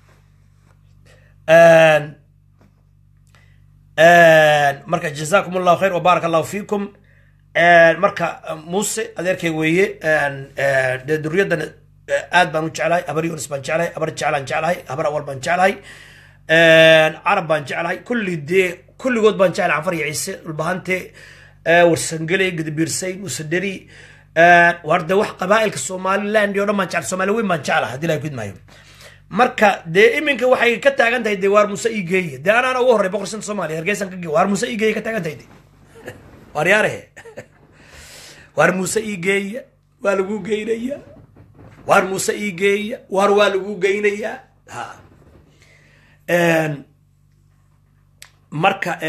[SPEAKER 1] marka jazakum allahu khayr wabaaraka allahu fiikum marka muuse adeerkay weeye dee duriyadana aad baan u jeclahay habar yonis baan jeclahay habar jeclaan jeclahay habar awal baan jeclahay carab baan jeclahay kulli dee kulligood baan jeclahay cafar iyo ciise dhulbahante warsangele gadabiirsay musaderi war dee wax qabaa'ilka somaliland oo dhan baan jeclahay soomaali weyn baan jeclahay haddii laa gudmaayo marka dee iminka waxay ka taagan tahay dee waar muuse ii geeya dee anaana ugu horrey boqor shanta soomaaliya hargeysan ka geey waar muuse ii geeya ka taagan tahay de waar yaare waar muuse ii geeya waa lagu geynaya waar muuse ii geeya waar waa lagu geynaya ha marka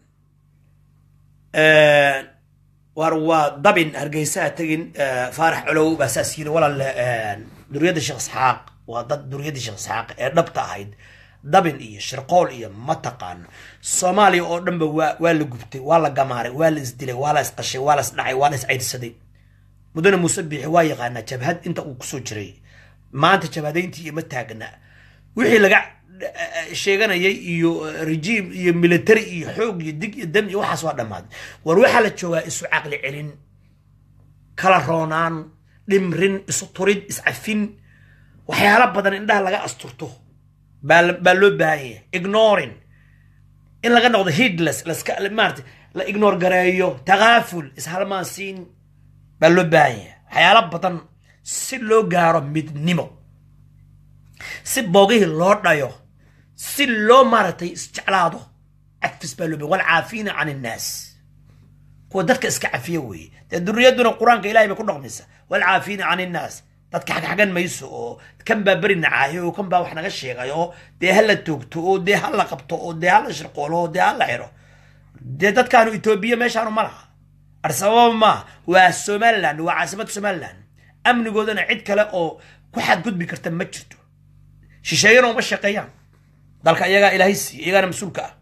[SPEAKER 1] waar waa dabin hargeysaha tegin faarax colow baa saas yiri walaal duriyada sheekh isxaaq waa dad duriyadii sheekh isxaaq ee dhabta ahayd dabin iyo shirqool iyo mataqaan soomaaliya oo dhanba waa waa la gubtay waa la gamaaray waa la isdilay waa la isqashay waa la isdhacay waa la iscaydsaday mudane muuse biixi waa yaqaanaa jabhad inta uu kusoo jiray maanta jabhadayntii iyo ma taagna wixii laga sheeganayay iyo rejiim iyo military iyo xoog iyo dig iyo dam iyo waxaas waa dhammaaday war waxaa la joogaa isu caqli celin kala roonaan dhimrin isu turid iscafin waxyaala badan indhaha laga asturto baa loo baahan yahay ignoring in laga noqdo heedless laska maarata la ignore gareeyo takaaful ishalmaansiin baa loo baahan yahay waxyaala badan si loo gaaro midnimo si boogihii loo dhayo si loo maaratay isjeclaado cafis baa loo baahan walcaafiina can innaas kuwa dadka iska cafiya weeye dee duriyaduna qur-aanka ilahay bay ku dhaqmaysa walcaafiina can innaas dadka xagxagan mayso oo kan baa bari nacaayo oo kan baa wax naga sheegayo dee hala toogto oo dee hala qabto oo dee hala shirqoolo oo dee hala xiro dee dadkaanu Itoobiya meeshaanu ma laha arsababa ma waa Somaliland waa caasimad Somaliland amnigoodana cid kale oo ku xad gudbi karta ma jirto shisheeyana uma shaqeeyaan dalka iyaga ilaahay si iyagana mas'uulka ah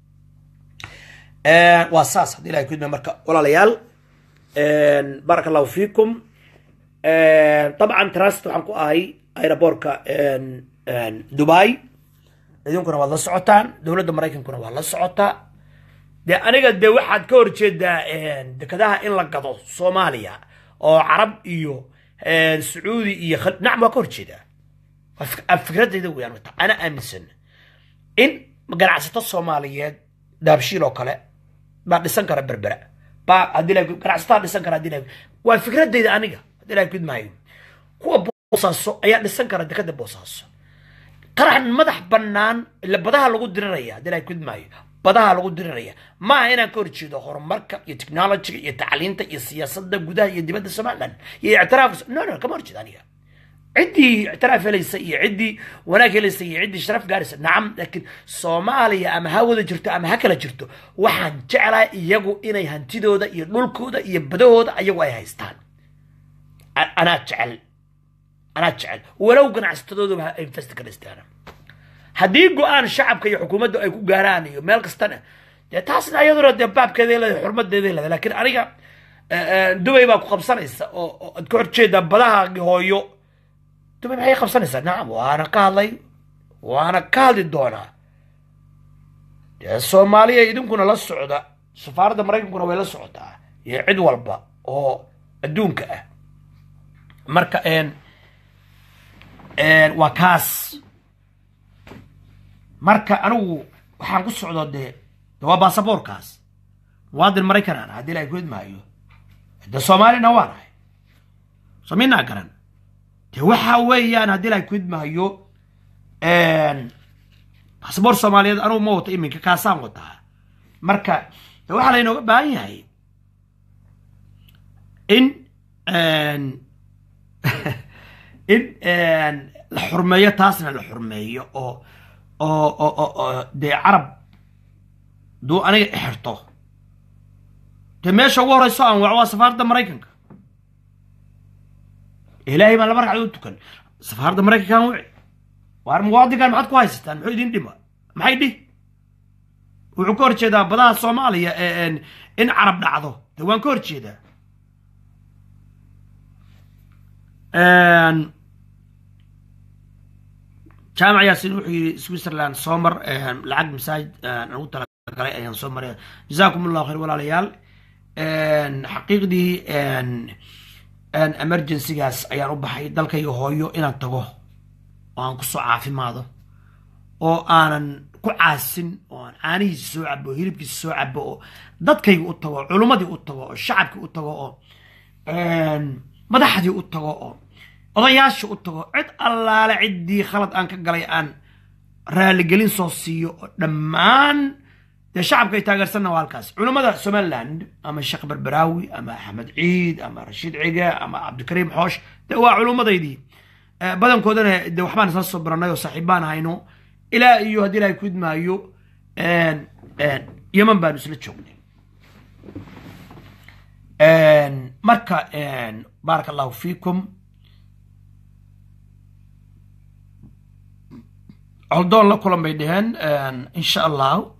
[SPEAKER 1] ee waa saas hadii ilaahay ku idma marka walaalayaal ee barakallahu fiikum طبعا تراست waxaan ku ahay aeroportka Dubai idinkuna waa la socotaan dawladda Mareykankuna waa la socotaa de aniga de waxaad ka horjeedaa dekadaha in la gado Soomaaliya oo Arab iyo Saudi iyo nacam waa ka horjeedaa fikradayda weeyaan wata ana aaminsan in ganacsato Soomaaliyeed daabshiil oo kale ba dhisan kara berbera ba hadii la ganacsato dhisan kara hadii waa fikradayda aniga إلى كود معي هو بوصاصو أيا لسان كرا دكتور بوصاصو قرح مدح بنان اللي بدها لو قدر الريا إلى كود معي بدها لو قدر الريا ما هنا كورتشي ده خرم مركب يتكنولوجي يتعلين تي السياسة ده جودها يدي بده سمعنا يعترف نو نو كمان كذا ثانية عندي اعتراف ليس عندي وناك ليس عندي شرف جالس نعم لكن صوماليا أم هاود جرتو أم هكلا جرتو واحد جعل يجو إني هنتيدو ده ينولكو ده يبدو ده أيوة هيستان أنا أتعل أنا أتعل ولو كان عستدود بها إنفست كريستانا هديقو أنا شعب كي حكومة دو أيكو قاراني ومالك استنى تحسنا يضرب دباب كذي لا حرمة ذي لا لكن أنا دبي باكو خمسة إسا أذكر شيء دبلها هويو دبي معي خمسة إسا نعم وأنا كالي وأنا كالي الدونا الصومالية يدون كنا للسعودة سفارة مريكا كنا ولا السعودة يعد والبا أو الدون كأه marka een een waa kaas marka anigu waxaan ku socdo de waa baasaboorkaas waadin Mareykan hadii la go'd maayo da Soomaalina waa rahay Soomaalina garan de waxa weeyaan hadii la go'd maayo een baasaboor Soomaaliyeed anigu ma wato iminka kaasaan wataa marka de waxa la inoo baahan yahay in een إن الحرمية تاسنا الحرمية أو أو أو أو دي عرب دو أنا إحرطه تماشى ورا يسوع وعوا سفارة أمريكا إلهي ما لبرك عدو تكن سفارة أمريكا كان وعي وارم واضي كان معد كويس تان محيدين ديما محيدي وعكور كذا بدأ الصومالية إن إن عرب نعضو توان كور كذا ان جامع ياسين وحي سويسرلاند سومر لعق مساجد انا قلت لك ايان سومر جزاكم الله خير ولا ليال ان حقيقتي ان ان امرجنسي غاس ايان وبخاي دالكايga hooyo inaan tago oo aan ku soo caafimaado oo aanan ku caasin oo aan caanihiisa soo cabo hilibkiisa soo cabo oo dadkayga u tago culumadii u tago oo shacabka u tago oo een madaxdii u tago oo odayaasha u tago cid allaale cidii khalad aan ka galay aan raali gelin soo siiyo dhammaan de shacabka ay taageersanaa halkaas culimada Somaliland ama Sheekh Barbaraawi ama Ahmed Ciid ama Rashid Ciga ama Abdulkarim Xoosh de waa culimadeedii badankoodana de waxbaan soo soo baranay oo saaxiibaan hayno ilaa iyo hadii ay ku idmaayo een een Yemen baan isla joognay een marka een barakallahu fiikum عودون لكلهم بيدهن إن شاء الله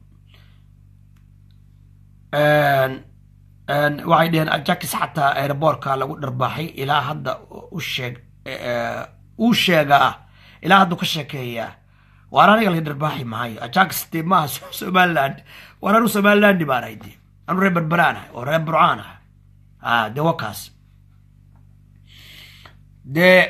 [SPEAKER 1] ان ان وعيدين أجاكس حتى ايربوركا لو درباحي إلى هذا وشيغ وشيغا إلى هذا كشكية وانا نقل درباحي معي أجاكس دي ما سومالند وانا سومالند دي بارايدي أنا ريبر برانا وريبر برانا آه دي وكاس دي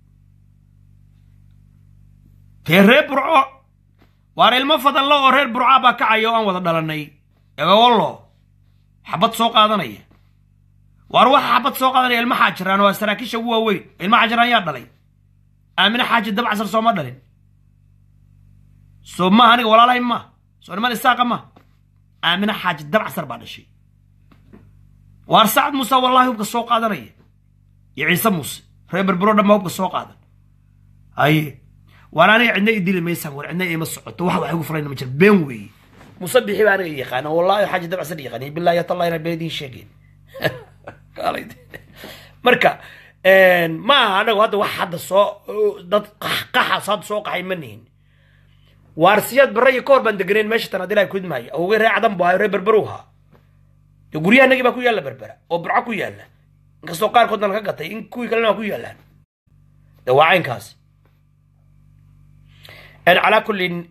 [SPEAKER 1] في رير برعو وار المفضل الله رير برعا با كعيو ان ودا دلنay اغا والله حبط سو قادنيه وار wax حبط سو قادنيه ilma xaajiraan oo saraakiisha ugu weyn ilma xaajiraan yaa dhalay aamina xaaji dabcasar soo ma dhalin soo ma aniga walaalahay ma soo ma isaaqa ma aamina xaaji dabcasar baa dhashay waar saad musa wallahi uu ka soo qaadanaya ciise muuse reer berbero dhamma hubka soo qaadan haye waan aniga cidna idili maysan war cidna ima socoto wax wax ugu furayna ma jir been weeye musabixi baan aniga yaqaan wallahi xaji dabacsan yaqaan billahi tallahi beedii sheegeen قاليد مركا ما أنا وهذا واحد صو ضد قحة صاد سوق حي منين وارسيات بري كوربان دقرين ماشي تنادي لا يكون معي أو غير عدم باير بربروها يقول يا نجيب أكو يلا بربرة أو برعكو يلا كسوقار كنا نكقطي إن كوي كلنا أكو يلا ده وعين كاس أنا على كل إن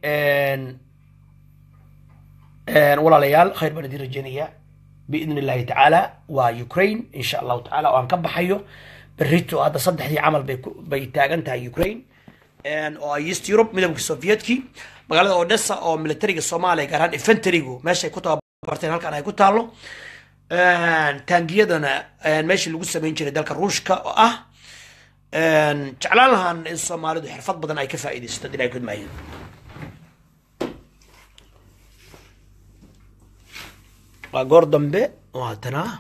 [SPEAKER 1] إن والله ليال خير بندير الجنية بإذن الله تعالى ويوكرين إن شاء الله تعالى وأن كبحيو بريتو هذا صدح دي عمل بيتاجنتها يوكرين إن أو يست يوروب مدام السوفيتكي مقالة أوديسا أو ميلتريج الصومالي كان إنفنتريجو ماشي كتب بارتين هالكان هاي كتالو إن تانجيدنا إن ماشي اللي قصة بينشر دالك الروشكا أه إن تعلنها إن الصومالي ده حرفت بدنا أي كفائدة استدل يكون معين غوردن بي وهاتنا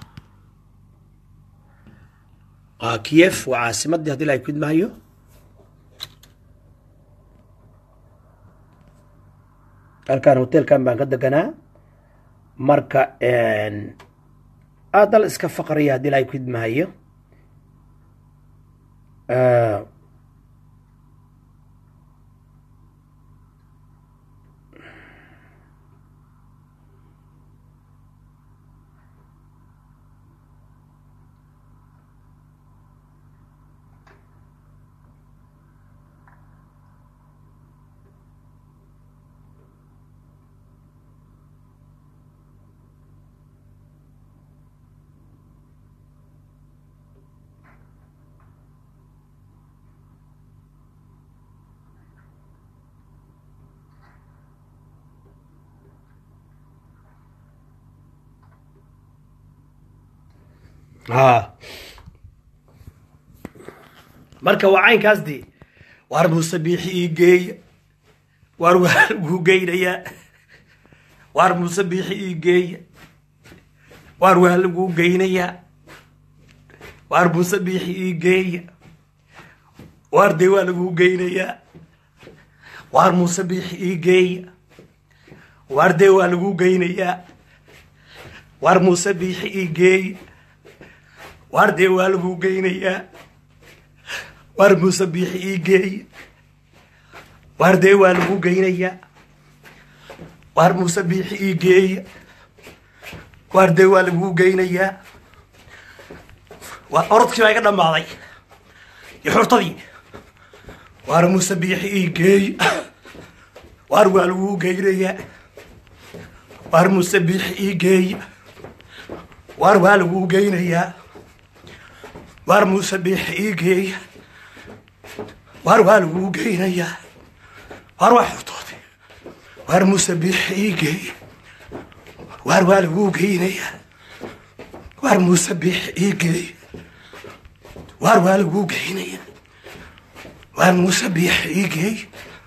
[SPEAKER 1] كييف وعاصمة دي هدي لا يكون معيو كان هوتيل كان بان قد قنا مركا ان هذا الاسكا فقرية هدي لا يكون معيو آه ها marka wacayn kaasdi war musabixi geey war uu geeynaya war musabixi geey war waa lagu geeynaya war musabixi geey war de waa lagu geeynaya war musabixi geey war de waa lagu geeynaya war musabixi geey واردي والبو جينيا واربو صبيح إيجي واردي والبو جينيا واربو صبيح إيجي واردي والبو جينيا وأرد كذا يقدر معي يحرطني واربو صبيح إيجي واربو والبو جينيا واربو صبيح إيجي واربو والبو جينيا war musabix iigay war waa lagu geynaya war wax xurtoode war musabix iigay war waa lagu geynaya war musabix iigay war waa lagu geynaya war musabix iigay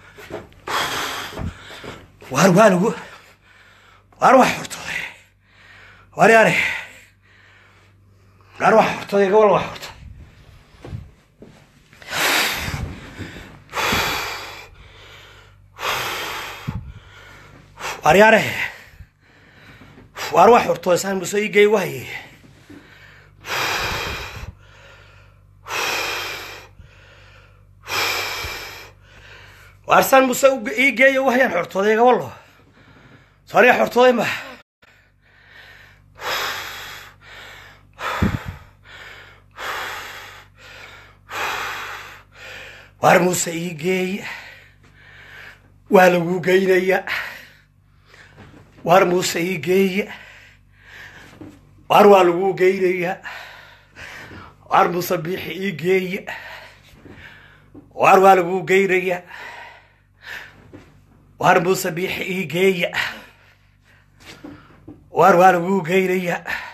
[SPEAKER 1] war waa lagu war wax xurtoode war yaare war wax xurtoode gobol wax xurtoode أرياره وأروح أرتوسان مسوي وهي وأرسان مسوي جاي وهي حرتوي والله صريح حرتوي ما وأرمسي جاي ولو جاي war muuse ii geeye war waa lagu geynaya war musabixi ii geeye war waa lagu geynaya war musabixi ii geeye war waa lagu geynaya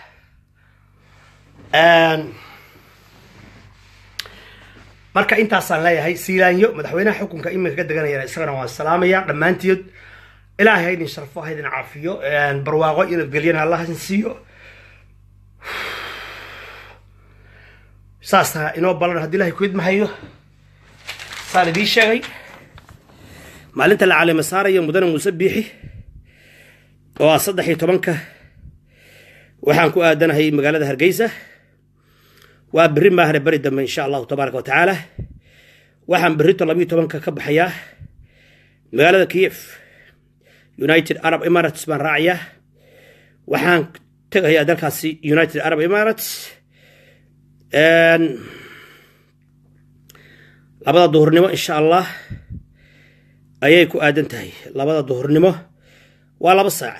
[SPEAKER 1] marka intaasaan leeyahay siilaanyo madaxweynaha xukunka iminka ka deganayana isagana waan salaamaya dhammaantiid إلهي هيدين شرفه هيدين عافيه يعني برواقو ينبقلين الله نسيو saastaa inoo ballan haddii ilaahay ku idmahayo saan idiin sheegay maalinta la caleema saarayo mudane muuse biixi oo ah saddex iyo tobanka waxaan ku aadanahay magaalada Hargeysa waa berri maahane bari dambe insha allahu tabaaraka wa tacaala waxaan berrito labiyo tobanka ka baxayaa magaalada Kiev United Arab Emirates baan raacayaa waxaan tagayaa dalkaasi United Arab Emirates labada duhurnimo insha allah ayay ku aadan tahay labada duhurnimo waa laba saac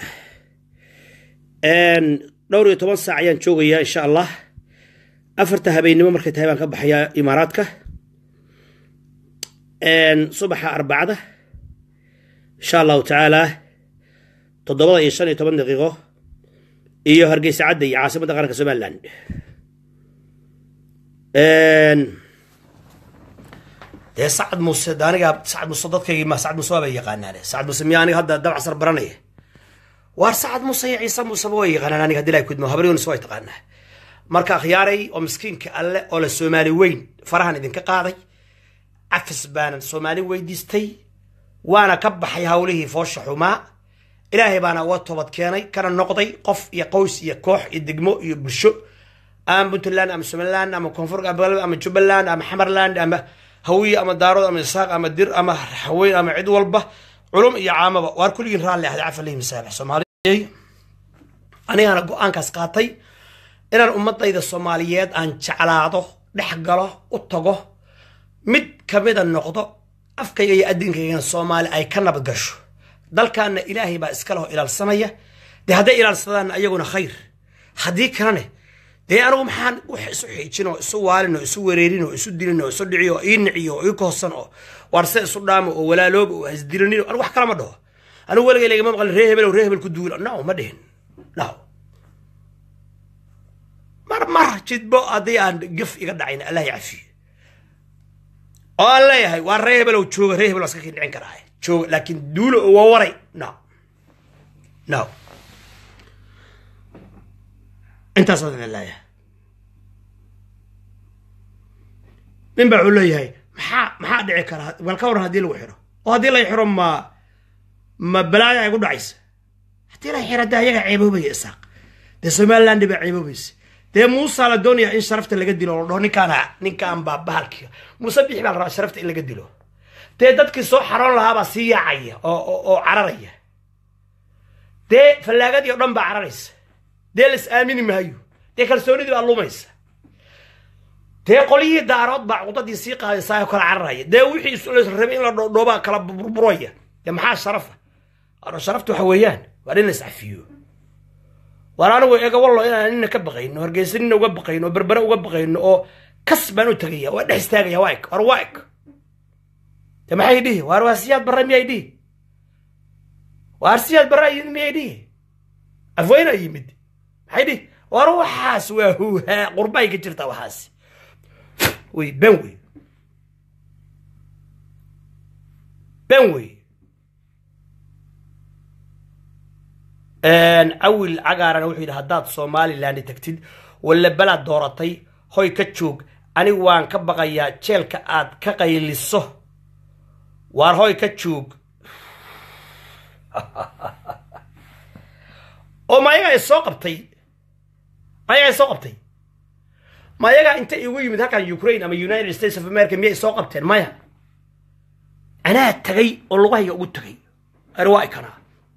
[SPEAKER 1] dhowr iyo toban saac ayaan joogayaa insha allah afarta habeenimo markay tahay baan ka baxayaa imaaraadka subaxa arbacada insha allahu tacaala toddobada iyo shan iyo toban daqiiqo iyo Hargeysa cadda iyo caasimadda qaranka Somaliland dee Sacad Muuse aniga Sacad Muuse dadkaygii ma Sacad Muuse waa yaqaanaan Sacad Muuse miyaa aniga hadda dabc sar baranaya waar Sacad Muuse iyo Ciise Muuse waa yaqaanaan aniga hadii la kudmo habriyoon soo taqaanaa marka khiyaaray oo miskiinka alle oo la Soomaali weyn farahan idinka qaaday afis baanan Soomaali weydiistay waana ka baxay hawlihii foosha xumaa ilaahay baana waa toobad keenay kana noqday qof iyo qoys iyo koox iyo degmo iyo bulsho am Puntland am Somaliland am Koonfur Galbeed am Jubaland am Xamarland am هوية أما دارود أما إسحاق أما دير أما حوين أما عد والبه علوم يا عامة وار كل جن رالي أحد عفوا لي مسالح سومالي أنا أنا جو أنكس قاطي إن الأمة إذا الصوماليات أن شعلاته لحجله وطجه مد كمد النقطة أفكي يأدين كين الصومال أي كنا بدرش دل كان إلهي بأسكله إلى السماية ده هذا إلى السلام أيقون خير هذيك كانه dee anigu maxaan u xisxiijino isu waalino isu wareerino isu dilino isu dhiciyo in ciyo iyo koosan oo warse isu dhaamo oo walaaloob oo isdilinino anigu wax kala ma dhaho anigu waliga leeyma maqal reer hebel reer hebel ku duulo naaw ma dhihin naaw mar mar jidbo adii aan gaf iga dhacayn Allah yaafi oo Allah yahay waa reer hebel oo jooga reer hebel iska dhicin karaa jooga laakiin duulo oo waray naaw naaw انت صدق الله من بعول لي maxaa maxaa dhici kara wal ka war hadii lagu xiro oo hadii la xiro ma ma balaaya ay ku dhacaysa hadii la xiro daayaga ceeboobay isaaq de Somaliland ba ceeboobay de Muuse la doonaya in sharafta laga dilo oo ninkaana ninkaan baa bahalkiyo Muuse bixi baa raba sharafta in laga dilo de dadkii soo xaroon lahaa ba si yaacaya oo oo cararaya de falaagadii oo dhan ba cararaysa ديلس آمين مايو ديك السوني دي باللوميس دي قولي دارود بعقودة دي سيقة سايو كل عراية دي وحي يسوليس الرمين لا دوبا كلا بروية يا محا شرفه أنا شرفته حويان وبعدين نسعفيو ورانا وياك والله أنا إنك كبغي إنه هرجيسين إنه وبغي إنه بربرة وبغي إنه كسبانو تغيا وده استاجي وايك أروايك يا محا يديه وأرواسيات برا ميا يديه وأرسيات برا ميا يديه أفوين أيمد هيدي وروح حاس وهو قرباي كجرتا وحاس وي بنوي بنوي ان اول عقارنا وحيد هداد سومالي لاند تكتيد ولا بلد دورتي هوي كجوج اني وان كبقيا جيلكا اد كقيليسو وار هوي كجوج او ما يغا سو قبتي ما يغا سو قبتي ما يغا انت ايغو يمد هكا يوكرين اما يونايتد ستيتس اوف امريكا مي سو قبتين مايا انا تغي او لوغاي ugu tagay arwaay kana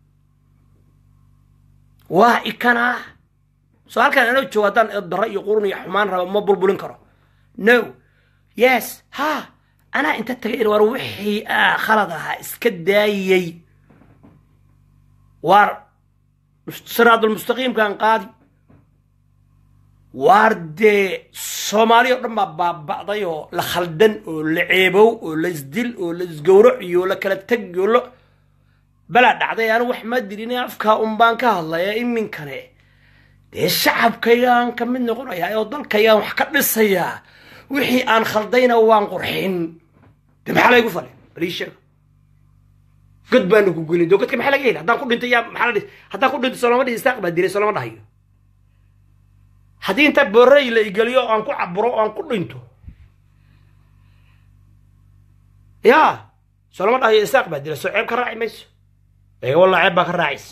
[SPEAKER 1] waa ikana soo halkan ana joogadan dara iyo qurun iyo xumaan raba ma bulbulin karo no yes ha ana inta tagay war wixii khalad ah iska daayay war صراط المستقيم كان قاضي وارد سومالي لما بعضيو لخلدن ولعيبو ولزدل ولزقورع يولا كلا تق يولا بلا دعدي انا وحمد ديني افكا امبان كهلا يا امين كره دي الشعب كيان كمن نقول يا ودل كيان wax ka dhisaya wixii aan khaldayna waan qurxin de maxaa lagu falay riisha قد بانو كقولي دو قد كم حلا جيل هذا كل أنت يا محل هذا كل أنت سلامة دي استقبل ديري سلامة هايو haddii inta borrey la igeliyo aan ku caburo aan ku dhinto yaa soo lama dhahayo isaaq baa dila soo ceeb ka raaci mayso ee wallah ceeb baa ka raacaysa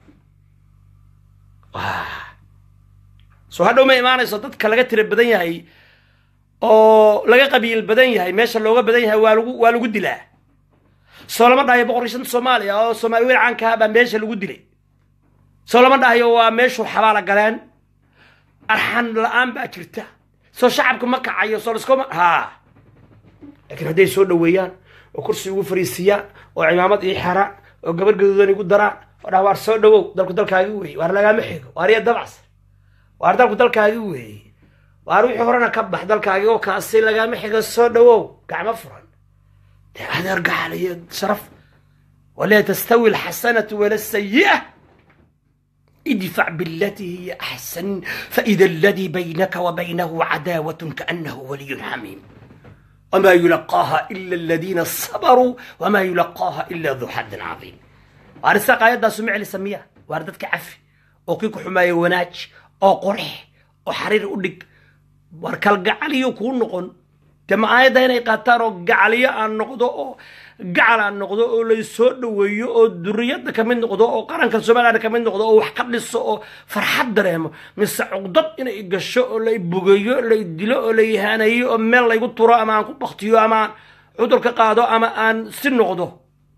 [SPEAKER 1] soo hadhow ma imaanayso dadka laga tira badan yahay oo laga qabiil badan yahay meesha looga badan yahay waa lagu waa lagu dilaa soo lama dhahayo boqorkiishan Soomaaliya oo Soomaali weyn caanka baa meesha lagu dilay soo lama dhahayo waa meeshu xabaala galeen arxan la'aan baa jirta soo shacabku ma kacayo soo iskuma ha laakiin haday soo dhaweeyaan oo kursi ugu fariisiyaan oo cimaamad iyo xara oo gabar gaduudan igu daraan oo dhawaar soo dhawow dalku dalkaaga weey war laga ma xigo waariya dabas war dalku dalkaaga weey war wixii horena ka bax dalkaaga oo kaasi laga ma xigo soo dhawow gacmo furan هذا رجع علي شرف ولا تستوي الحسنة ولا السيئة ادفع بالتي هي أحسن فإذا الذي بينك وبينه عداوة كأنه ولي حميم وما يلقاها إلا الذين صبروا وما يلقاها إلا ذو حد عظيم وارساق آيات سمع لي سميها واردتك عفي وكيك حماية وناج أو قرح وحرير أولك واركال علي يكون نقن كما آيات هنا قاتارو قعليا أن نقضو قعل أن نقضو ليسود ويو دريات كمان نقضو قرن كسبنا كمان نقضو وحكم للسوق فرحت درهم من سعودات إن يجشوا لا يبغيو لا يدلوا لا يهانيو أمال لا يقول ترى أما أنكم بختيو أما عذر كقاعدو أما أن سن نقضو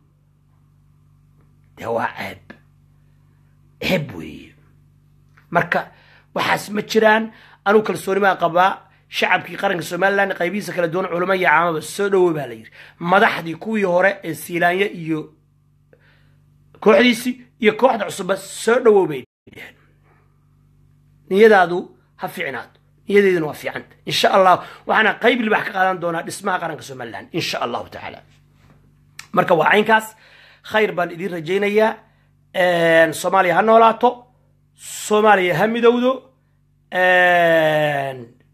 [SPEAKER 1] هو عيب عيبوي مركا وحاس متشران أنو كل سوري ما قبا شعبكي قرن Soomaaliland qaybiisa kala doon culimo iyo caamaba soo dhawow baa la yiri madaxdii kuwii hore ee Siilaanya iyo kooxdiisi iyo kooxda cusub soo dhawoobay niyadaadu ha fiicnaad niyadeeduna waa fiican insha Allah waxana qayb libax ka qaadan doonaa dhismaha qaranka Soomaaliland insha Allah ta'ala marka waa aynkaas khayr baan idin rajaynayaa een Soomaaliya ha noolaato Soomaaliya ha midowdo een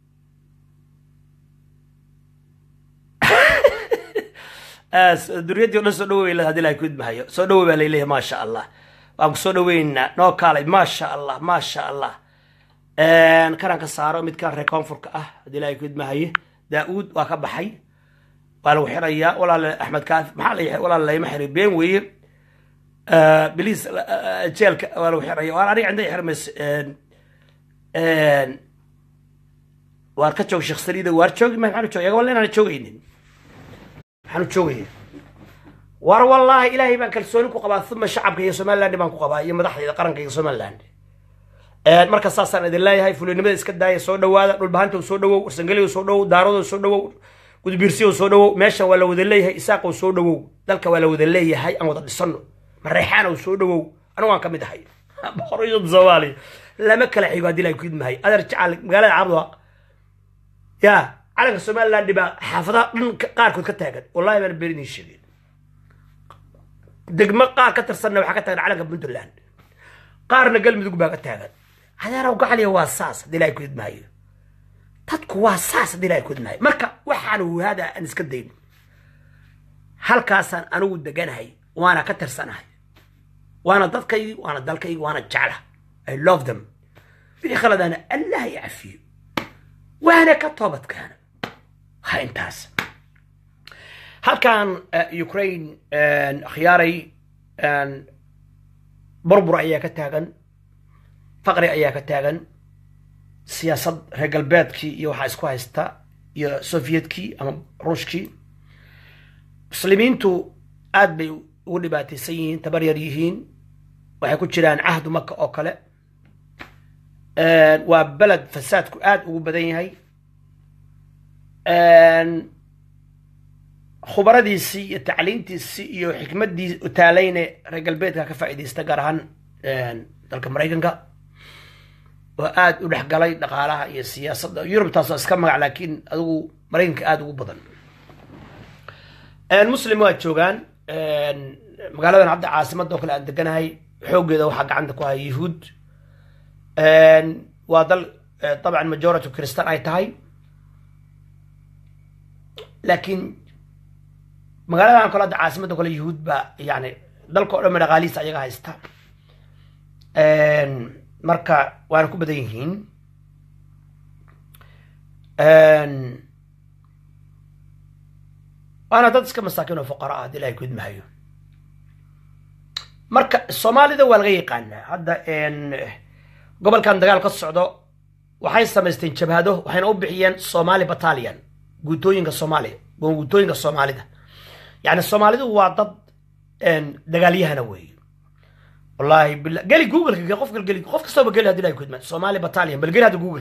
[SPEAKER 1] دريتي ولا سودوي لا هذه لا يكون معي سودوي بالليله ما شاء الله وأنا سودوينا نو كالي ما شاء الله ما شاء الله ان كان كسارو مid كان ريكونفورك اه هذه لا يكون معي داود وكبحي قالوا حريا ولا احمد كاف محل ولا لا يمحري بين وي آه بليز جيلك ولا حريا وانا عندي حرمس ان ان واركتشو شيخ سريده وارجوق ما حنو جوغ ولا انا جوغينين حنو جوغي war wallahi ilaahay baan kalsooni ku qabaa thumma shacabka iyo Soomaaliland baan ku qabaa iyo madaxda qaranka iyo Soomaaliland ee marka saasaan idin leeyahay fulinimada iska daaya soo dhawaada dhul bahanta soo dhawow Sangaliyo soo dhawow Daarado soo dhawow Gudbiirsiyo soo dhawow meesha waa la wada leeyahay Isaaqo soo dhawow dalka waa la wada leeyahay aan wada dhisano mareexaan soo dhawow anigu waan kamid ahay boqoriyad Soomaali lama kala xigo hadii la ku idmahay adar jacal magaalada Cabdo ya calanka Soomaaliland baa xaafadaha dhan qaarkood ka taagan wallahi baan beerin sheegay degmo qaar ka tirsanna waxa ka taagan calanka Puntland qaarna galmudug baa ka taagan hadaara u gacaliya waa saas dilay ku idmaayo dadku waa saas dilay ku idmaayo marka waxaan uu hada aan iska deyn halkaasan anigu deganahay waana ka tirsanahay waana dadkay waana dalkay waana jeclahay I love them fi khaladana Allah yaafiyo waana ka toobad kana ha intaas halkan Ukraine and khiyaaray and burbur ayaa ka taagan faqri ayaa ka taagan siyaasad reer galbeedkii iyo waxa isku haysta iyo Soviyetkii ama Ruushkii muslimiintu aad bay ugu dhibaataysan yihiin tabar yar yihiin waxay ku jiraan ahdu Makka oo kale ee waa balad fasaadku aad ugu badan yahay ee خبرتيسي تعليمتيسي iyo xikmadii u taalayne reer galbeedka ka faa'iideysta gaar ahaan dalka Mareykanka oo aad u dhaxgalay dhaqaalaha iyo siyaasadda Yurub taas iska magac laakiin adigu Mareykanka aad ugu badan een muslim waa joogan een magaaladan hadda caasimada oo kale aan deganahay xoogeeda waxa gacanta ku hay Yahuud een waa dal طبعا majority Christian ay tahay laakiin magaalada kala caasimada kala Yahuud ba yaani dalka oo dhan dhaqaalihiisa ayaga haysta een marka waan ku badan yihiin ان انا ددك مساكين وفقراء دي لا يكون مهيو marka Soomaalida waa laga yaqaan hadda een gobolkan dagaal ka socdo waxay sameysteen jabhado waxayna u bixiyeen Somali Battalion guutooyinka Soomaaliya guutooyinka Soomaalida yani Soomaalidu waa dad een dagaalyahana weey wallahi billah gali Google ka qof gali qof kasta ba gali hadii ay ku idmaan Somali Battalion bal gali hada Google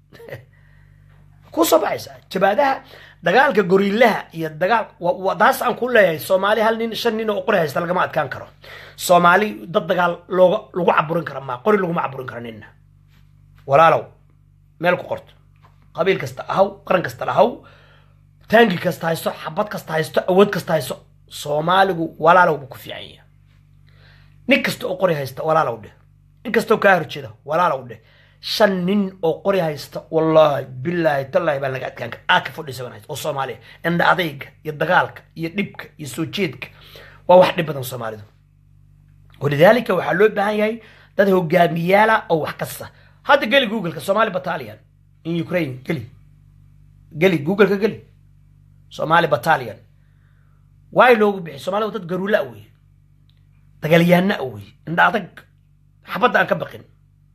[SPEAKER 1] ku soo baxaysa jabhadaha dagaalka gorillaha iyo dagaal wadaas aan ku leeyahay Soomaali hal nin shan nin oo qori haysta laga ma adkaan karo Soomaali dad dagaal looga lagu caburin karo ma qori lagu ma caburin karo ninna walaalow meel ku qorto qabiil kasta ahaw qaran kasta ahaw taangi kasta haysto xabad kasta haysto awood kasta haysto Soomaaligu walaalow ku fiicanya nin kasta oo qori haysta walaalow dheh in kasta oo ka horjeeda walaalow dheh shan nin oo qori haysta wallahi billahi tallahi baan laga adkaan ka ka fadhiisan haysto oo Soomaali inda adayga iyo dagaalka iyo dhibka iyo soo jeedka waa wax dhib badan Soomaalidu ولذلك waxa loo baahan yahay dad hogaamiyaala oo wax kasta hada gali Google ka Somali Battalion in Ukraine gali gali Google ka gali Somali Battalion way loogu bixi Soomaalidu dad garuula weey dagaalyahanna weey inda adag xabada aan ka baqin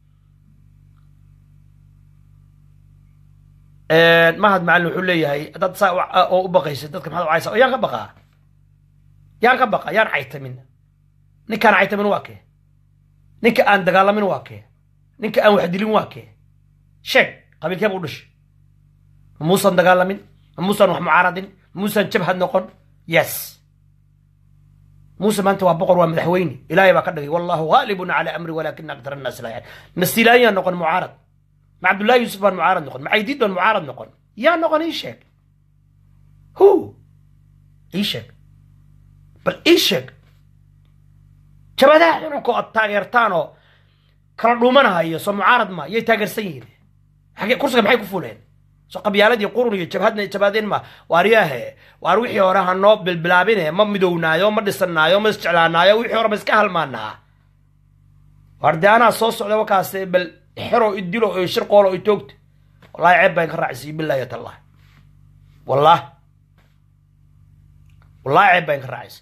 [SPEAKER 1] een ma had macallin wuxuu leeyahay dad saa oo u baqaysa dadka maxaa u caysa yaan ka baqa yaan ka baqa yaan caytamin ninka aan caytamin waa kee ninka aan dagaalamin waa kee ninka aan wax dilin waa kee sheeg qabiilkee buu dhashay muusan dagaalamin muusan wax mucaaradin muusan jabhad noqon yes موسى ما أنت وابقر ومدحويني إلهي بقدر والله غالب على أمري ولكن أكثر الناس لا يعلمون نستيلايا نقول معارض مع عبد الله يوسف معارض نقول مع عيديد معارض نقول يا نقول إيشك هو إيشك بل إيشك كما ده نقول التاجرتانو كانوا منها هي صو معارض ما يتاجر سيد حاجة كورسك محي كفولين سو قبيالة يقولون يجبهدنا يجبهدين ما وارياه واروحي وراها النوب بالبلابين ما مدونا يوم ما دسنا يوم ما استعلانا يوم وحي ورا بس كهل مانا واردانا صوص على وكاس بالحرو يديله يشرقوا له يتوقت والله عيب بين الرعسي بالله يا الله والله والله عيب بين الرعسي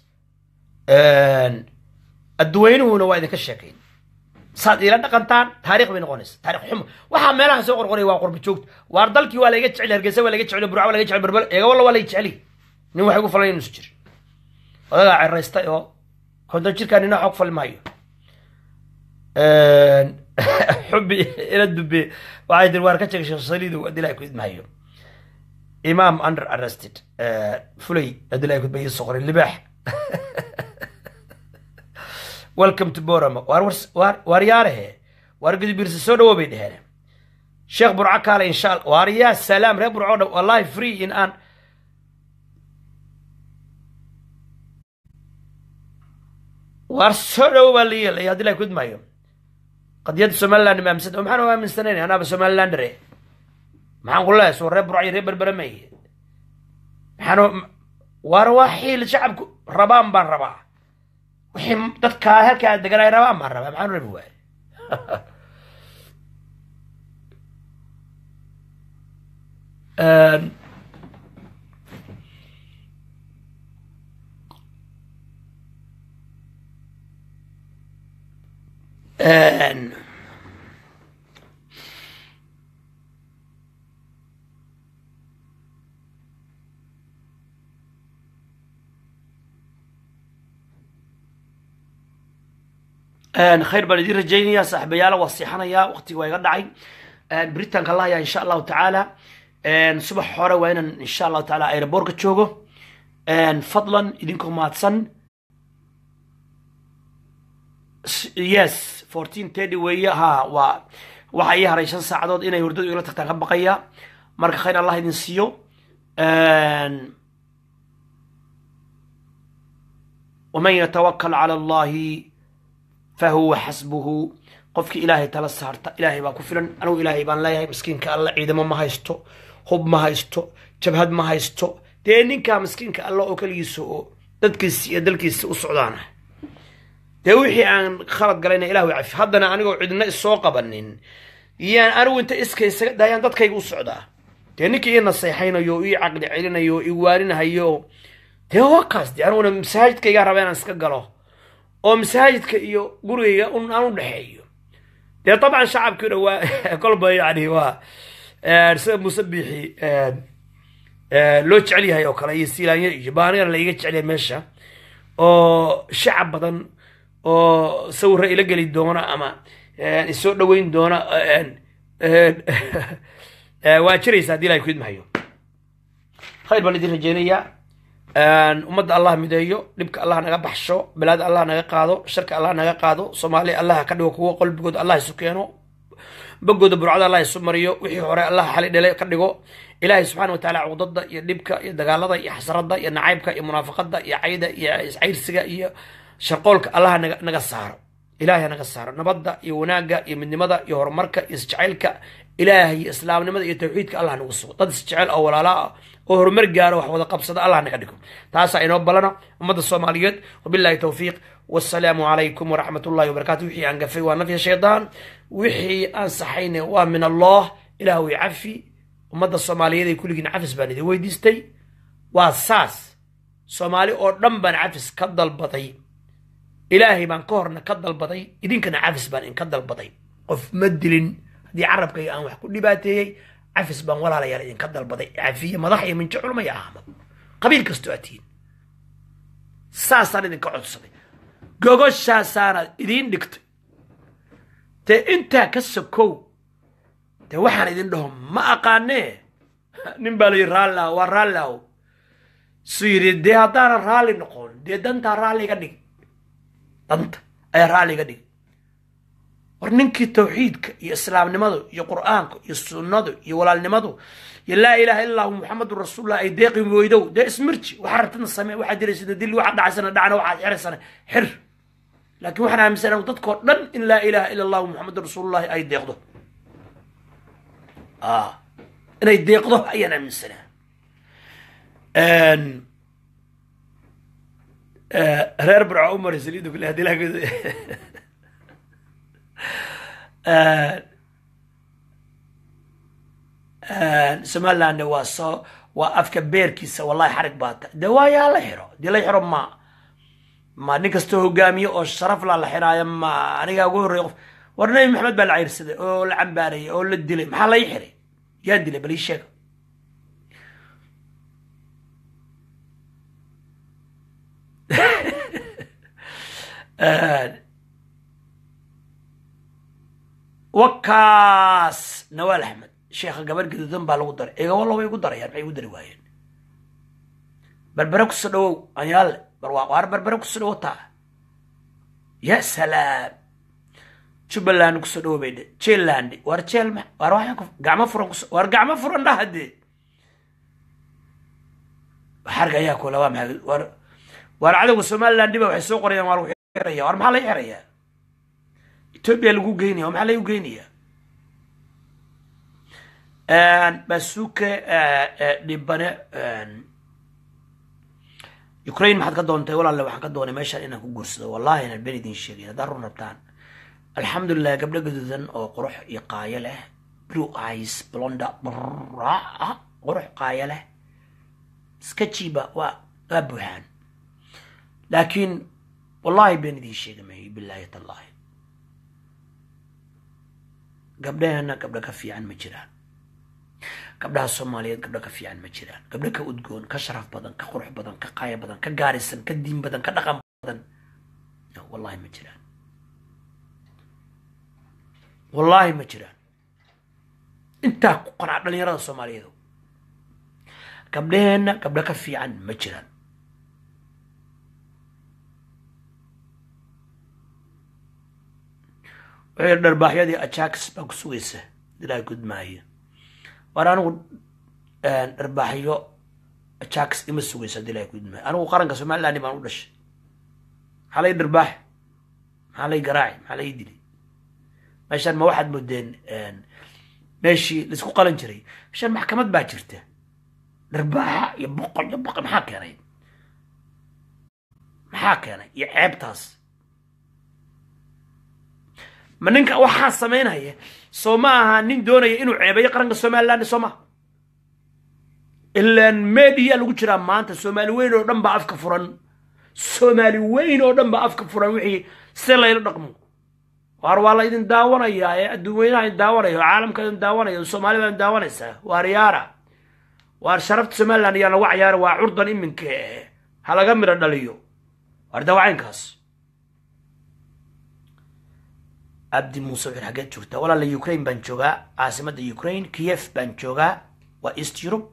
[SPEAKER 1] الدوين هو نوع ذاك الشكل صاد إلى دقنتان تاريخ بين قونس تاريخ حمى وحا ميلها سو قرقري waa qurbi joogto waar dalkii waa laga jecel Hargeysa waa laga jecel Burco waa laga jecel Berbel eega walla waa laga jecel nin waxa ugu falayeen isu jir wadaga ciraysta oo konton jirkaan ina xog falmaayo een xubbi ila dubbe waxa dir waar ka jeegshay saliidu adilay ku idmaayo imam under arrested fulay adilay ku bayay soqor libaax welcome to Borama war war war yaarahe war gidi birsi soo dhawo bay dhaheen sheekh burca kale insha Allah war ya salaam reer burco wallahi free in an war soo dhawo wali ya dilay ku idmaayo qadiyad Somaliland ma amsad maxaan waa min saneen ana ba Somaliland ree maxaan qulay soo reer burco reer berberamay maxaan war waxiil shacabku rabaan baan rabaa وحين dadka halka deganay rabaa ma rabaa maxaan rabi waay een een ان خير بلدي رجيني يا صاحبي يلا وصيحنا يا وقتي ويغا دحاي ان بريتان الله يا ان شاء الله تعالى ان صبح هore وين ان شاء الله تعالى ايربورك جوجو ان فضلا idinkum maadsan yes fourteen thirty way ha wa waxa ay haray shan saacadood inay hurdadu ila tagtaan ka baqaya marka khayr Allah idin siiyo ان ومن يتوكل على الله فهو حسبه قفك إلهي تلا سهرت إلهي باكو فلان أنا إلهي بان لا يهي مسكينك الله عيدما ما هايستو حب ما هايستو جبهد ما هايستو تينينك مسكينك الله أكليسو ددكيس يدلكيس وصعدانه توحي عن خلط قالينا إلهي عفي هدنا أنا عدنا السوق بنين يعني أنا وأنت إسكي دايان ددكي وصعدا تانيك إيه نصيحين يو إيه عقد علينا يو إيه وارنا هيو تهو قاس دي أنا مساجد كي جربنا نسكجله أو مساجد كي يو قرية أنا نحيو ده طبعا شعب كده هو قلبه يعني هو رسم مسبحي لو تعليها يو كلا يسيلان يجباني أنا لقيت عليه مشى أو شعب بدن أو سوره إلى قلي دونا أما السوق دوين دونا واشري سادي لا يكون معيو خير بلدي الجنية أمد الله مدايو لبك الله نجا بحشو بلاد الله نجا قادو شركة الله نجا قادو صومالي الله كدو كوا قلب بجود الله سكينه بجود برعاد الله يسمريو وحي حراء الله حلي دليل كدو إلهي سبحانه وتعالى عضد يدبك يدجالده يحسرده ينعيبك يمنافقده يعيده يعير سجا شرقولك الله نجا نجا سهر إلهي نجا سهر نبضة يوناجا يمن مضى يهرمرك يسجعلك إلهي إسلام نمضى يتوحيدك الله نوصو تد استجعل أول لا وهرمر جاره وحوض قبصة الله نقدكم تاسع ينوب لنا ومضى الصوماليات وبالله التوفيق والسلام عليكم ورحمة الله وبركاته وحي عن قفي ونفي الشيطان وحي أنصحين ومن الله إلهي يعفي ومضى الصوماليات كل جن عفس باني ويديستي واساس صومالي أردن بان عفس كد البطي إلهي بان كورنا كد البطي إذن كان عفس بان إن كد البطي قف مدلين دي عرب كي أنوح كل باتي عفس بان ولا لا يرى إن كد البطي عفية مضحية من جعل ما يعمل قبيل كستواتين ساسان إذن كعود صدي جوجو ساسان إذن دكت تا إنت كسكو تا وحنا إذن لهم ما أقانيه نبالي رالا ورالا سيري دي هدار رالي نقول دي دانتا رالي قدي دانتا أي رالي قدي ورننكي توحيدك يا إسلام نمدو يا قرآنك يا السنة يا ولال نمدو يا لا إله إلا الله محمد رسول الله أي ديقي ويدو ده اسمرتي وحرتنا السماء واحد يرسل دل واحد عسنا دعنا واحد حرسنا حر لكن وحنا مثلا وتذكر لن إن لا إله إلا الله محمد رسول الله أي ديقضه آه أنا يديقضه أي أنا من سنة ان reer barca u maray saliidu kale hadii la Somaliland waa soo waa afka beerkiisa wallahi xarig baata dawaayaa la xiro dii la xiro ma ma nin kasto hogaamiyo oo sharaf la la xiraayo ma aniga ugu horeeyo warnay maxamed baa la ciirsaday oo la cambaarayay oo la dilay maxaa la xiray yaa dilay bal ii sheeg وكاس نوال أحمد شيخ قبل قد ذنب على القدر إيه والله ويقدر يعني ما يقدر واين بربرك السلو أنيال برواقار بربرك السلو تا يا سلام شو بلانك السلو بيد تشيل لاندي ور تشيل ما وراحك قعمة فرن ور قعمة فرن ده هدي حرقة ياكل وام ور ور عدو Somaliland دي بوحي سوق ريان وروح يحريا ور محل يحريا إثيوبيا لقو جينيا ومحل يو جينيا ان بسوك لبنى يوكرين ما حد قدونتي ولا لو حد قدوني ماشي انا كو غرسدو والله انا البني دين شيغي دارو نبتان الحمد لله قبل قددن او قروح يقايه له بلو ايس بلوندا برا قروح قايه له سكتشيبا وابوهان لكن والله بين ذي الشيء معي بالله تالله قبلها أنا قبل كفي عن مجران قبلها الصوماليات قبل كفي عن مجران قبل كأدقون كشرف بدن كقرح بدن كقاية بدن كجارسن كدين بدن كدقم بدن والله مجران والله مجران انت قناع لن يرى الصوماليات قبلها أنا قبل كفي عن مجران غير درباحيادي أتشاكس بقسويسة دلا كود معي وأنا درباحيو أتشاكس إما سويسة دلا كود معي أنا وقارن كسمع لاني ما نقولش حالي درباح حالي قراعي حالي دلي ماشان ما واحد مدين ماشي لسكو قالن جري مشان محكمة باجرته درباح يبقى يبقى محاكي أنا محاكي أنا يعيب تاس ما ننك waxaa sameynaya Soomaha nin doonaya inuu ceebayo qaranka Soomaaliland Soomaa إلا ميديا لو جرا ما أنت سومالي وين ودم بعفك فرن سومالي وين ودم بعفك فرن وحي سلا يلقمو واروالا إذن داونا يا الدوينا إذن داونا يا عالم كذا داونا يا سومالي من داونا يسا واريارا وارشرفت سومالي لأني أنا وعيار وعرضا إمنك هلا جمر الدليو واردا وعين كاس أبدي موسى في الحاجات شفتها ولا اليوكرين بنشوجا عاصمة اليوكرين كييف بنشوجا وإيست يوروب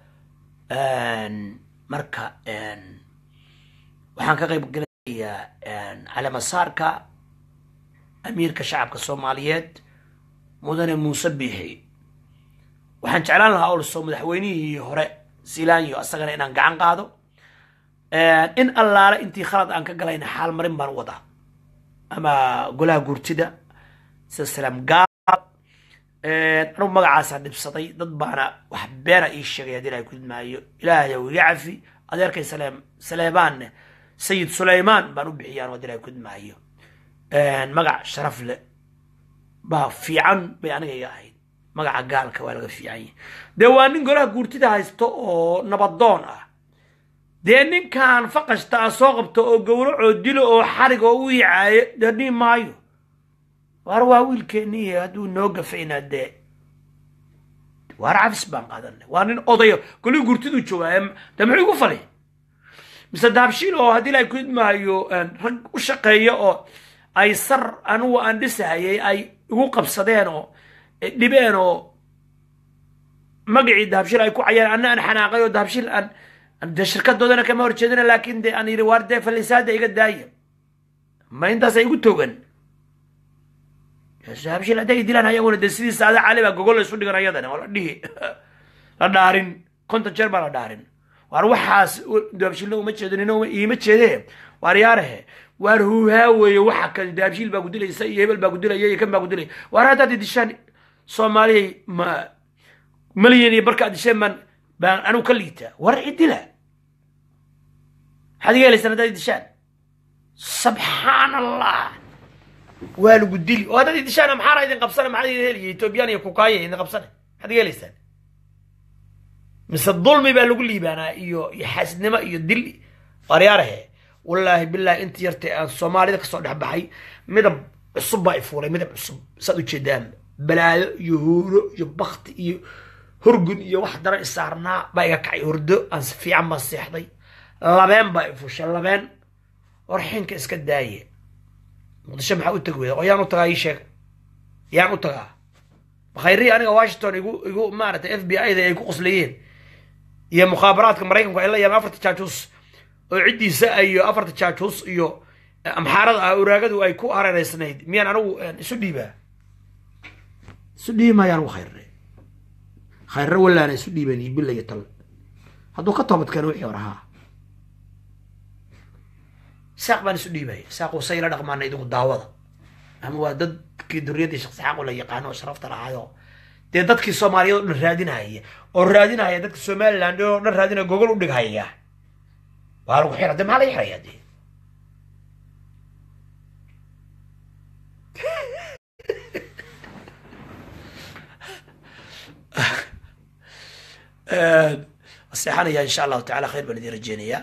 [SPEAKER 1] ان مركا ان waxaan ka qayb galayaa ان على مسارka amiirka shacabka Soomaaliyeed mudane Muuse Biixi waxaan jeclaan lahaa oo soo madaxweynihii hore Silaanyo asagana inaan gacan qaado in allaala intii khalad aan ka galayna xal marin baan wada ama golaha gurtida salaam gaab أنا ما قاعد أصعد بسطي ضد بعنا واحد بيرا إيش شيء يدير كل ما يو إلهي ويعفي أدير كي سلام سليمان سيد سليمان بنو بعيان ودير كل ما يو ما قاعد شرف له با في عن بيعني ياهي ما قاعد قال كوالق في عين دوانين قولها قلت ده هيستو نبضون دينين كان فقش تأسوق بتو قولوا عدلوا أو حرقوا ويعاي دني مايو وارواويل كينية هادو نوقف فينا دي وارعف سبان قادرنا وانين قضيو كلو قرتدو جواهم دمعي قفلي مثل دابشيلو هادي لا يكون مايو رق وشقية او اي سر انو اندسها اي وقب صدينو ديبينو مقعي دابشيل اي كو عيان انا انا حناقيو دابشيل ان ده شركات دودنا كما ورجدنا لكن دي اني روار دي فالليسادة ايقا دايم ما انتا سيقو توغن دابشيل هداي ديلان هيا ولا دسيدي ساده علي با جوجل سو دغنا يدنا ولا دهي لا دارين كنت جربا لا دارين وار waxaas daabshil uma jeedinino iima jeedeen war yaarahe war huwa way waxa kan daabshil ba gudilaysa iyo hebel ba gudilayay kan ba gudilay war hada dishan Soomaali ma milyan iyo barka dishan man baan anu kaliita war idila hadiga leesanada dishan subhanallah والو قدلي وهذا اللي دشانا محارة إذا قبصنا مع هذه إثيوبيان يكوكاية إذا قبصنا هذا قال لسان مس الظلم يبقى اللي يقول لي بأنا إيو يحاسدني ما إيو دلي قرياره والله بالله أنت يرتي الصومالي ذاك الصوت حب حي مدب الصبا يفوري مدب الصب صدق شدام بلا يهور يبخت يو هرجن يو واحد رئيس صارنا بقى كعي هردو أنس في عم الصيحضي لبان بقى يفوش لبان ورحين كإسك الداية مقدشة maxaa u tagweeda oo yaan u tagaa ii sheeg yaan u tagaa بخيري أنا واشنطن يقول يقول ما أعرف إف بي أي ذا يقول قصليين يا مخابرات كمريكان قال لي يا أفرت تشاتوس وعدي سأي أفرت تشاتوس يو أمحارض أوراقد وأيكو أرى السنيد مين أنا سدي بقى سدي ما يانو خير خير ولا أنا سدي بني بالله يطلع هذا كتبت كانوا يورها ساق بني سدي بقى ساقوا سيرة رقم أنا يدوق دعوة هم وادد كدرية شخص حق ولا يقانو شرفت العادة دي دتك الصومالية نرادين هاي ورادين هاي دتك الصومال لانو نرادين جوجل ودق هاي وهارو حيرة دم على يحرى يدي الصحانية إن شاء الله تعالى خير بلدي رجينية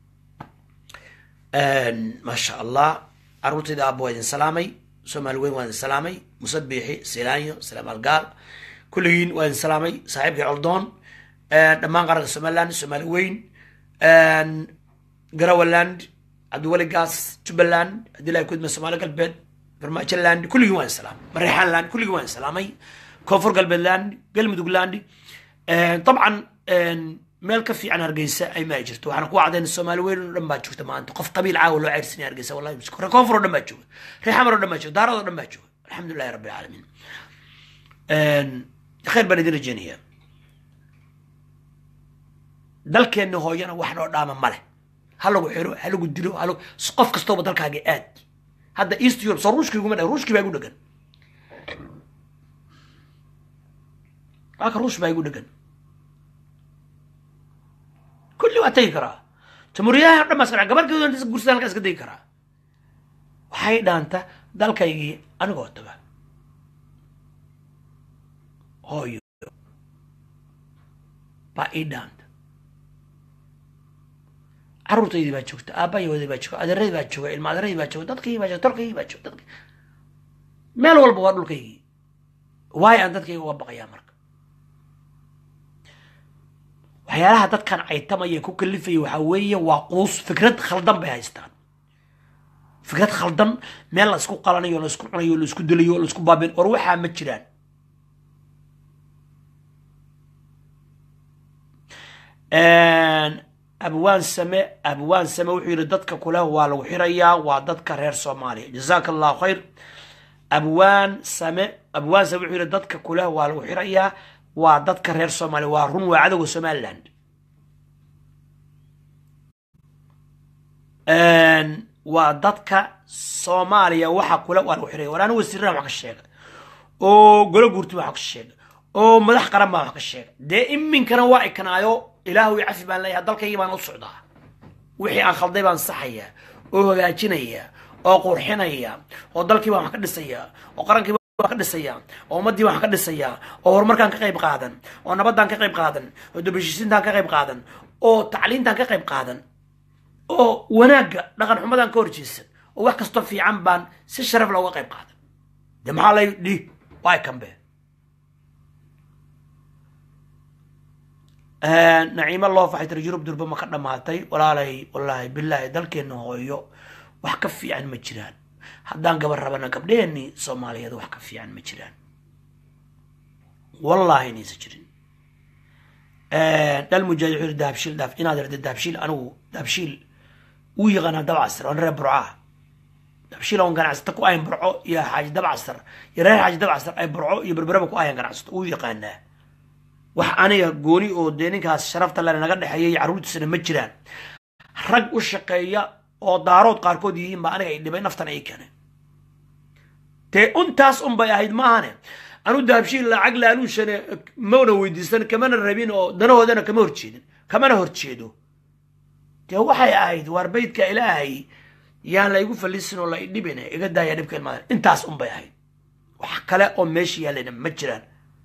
[SPEAKER 1] ما شاء الله عروتي دا أبو وين سلامي سومال وين وين سلامي مسبحي سيلانيو سلام القال كلين وين سلامي صاحبك عردون دمان غرق سومالان سومال وين قراولاند عدولي قاس تبلاند دي لا يكون من سومال قلبت برماتشلاند كل وين سلام مريحان لاند كل وين سلامي كوفر قلبلاند قلب دوغلاند طبعا مeel ka fiican Hargeysa ay ma jirto waxaan ku wacdeen Soomaaliyeed oo dhan baa joogta maanta qof qabiil caaw loo ceyrsanay Hargeysa wallahi muskura koonfur oo dhan baa jooga riixamar oo dhan baa jooga daarad oo dhan baa jooga alxamdulillaah rabbil caalamiin een khayr baan idin rajaynayaa dalkeena hooyana wax noo dhaama male hal lagu xiro hal lagu dilo hal qof kastoo dalkaaga aad hadda East Europe soo ruushkiigu ma dhaw ruushkii baa igu dhagan aka ruush baa igu dhagan كل وقت يقرأ تمريها لما سمع قبل كذا أنت قرصان كاس كده يقرأ وحيد أنت ذلك يجي أنا قلت بقى هاي بعيد أنت carruurtaydii baa joogta aabbayahoodii baa jooga adeeradii baa jooga ilma adeeradii baa jooga dadkaygii baa jooga tolkaygii baa jooga dadka meel walba waa dhulkaygii waayo aan dadkayga uga baqayaa marka waxyaalaha dadkan caytamaya ku kalifaya waxaa weeye waa quus fikrad khaldan bay haystaan fikrad khaldan meel la isku qalanayo la isku cunayo la isku dilayo la isku baabin war waxaa ma jiraan abwaan same abwaan same wuxuu yidhi dadka kule waa lagu xirayaa waa dadka reer soomaaliya jazaaka allahu khayr abwaan same abwaan same wuxuu yidhi dadka kule waa lagu xirayaa waa dadka reer soomaaliya waa run waa cadowga somaliland waa dadka soomaaliya waxa kule waa lagu xiraya war anigu wasiirana wax ka sheega oo golo guurti wax ka sheega oo madax qaran baa wax ka sheega dee iminkana waa ikanaayo ilaahu yacafi baan leeyahay dalkaygii baan u socdaa wixii aan khalday baan saxayaa oo hagaajinayaa oo qurxinayaa oo dalkii baan wax ka dhisayaa oo qarankii baan wax ka dhisayaa oo ummaddii baan wax ka dhisayaa oo horumarkaan ka qayb qaadan oo nabaddaan ka qayb qaadan oo dubashiisiintaan ka qayb qaadan oo tacliintaan ka qayb qaadan oo wanaagga dhaqan xumadaan ka horjeesan oo wax kastoo fiican baan si sharaf looga qayb qaadan dee maxaa lay dhi waa kanbe naciimo loo faxay tiri yurub durba ma ka dhamaatay walaalay wallaahi bilaahi dalkeenna hooyo wax ka fiican ma jiraan haddaan gabar rabana gabdheheenii soomaaliyeed wax ka fiican ma jiraan wallaahi inaysa jirin dhal mujaahid wuxuu yidhi dahabshiil dhaaf inaad irda dahabshiil anigu dahabshiil wuu yaqaanaa dabcasar oon reer burcaa dahabshiil oon ganacsata ku ayan burco iyo xaaji dabcasar iyo reer xaaji dabcasar ay burco iyo berberaba ku ayan ganacsato wuu yaqaanaa wax aniga gooni oo dee ninkaas sharafta lena naga dhexeeyay carruurtiisana ma jiraan rag u shaqeeya oo daarood qaarkood yihiin baa aniga ay dhibay naftan ay keenay dee untaas unbay ahayd maahane anu dahabshiil lacag laaluushane mana weydiisan kamana rabin oo danahoodana kama horjeedin kamana horjeedo dee waxay ahayd waar baydka ilaahay yaan la igu fallisin oo la idhibin iga daaya dhibka ilmaada intaas unbay ahayd wax kale oo meesha yaallayna ma jiraan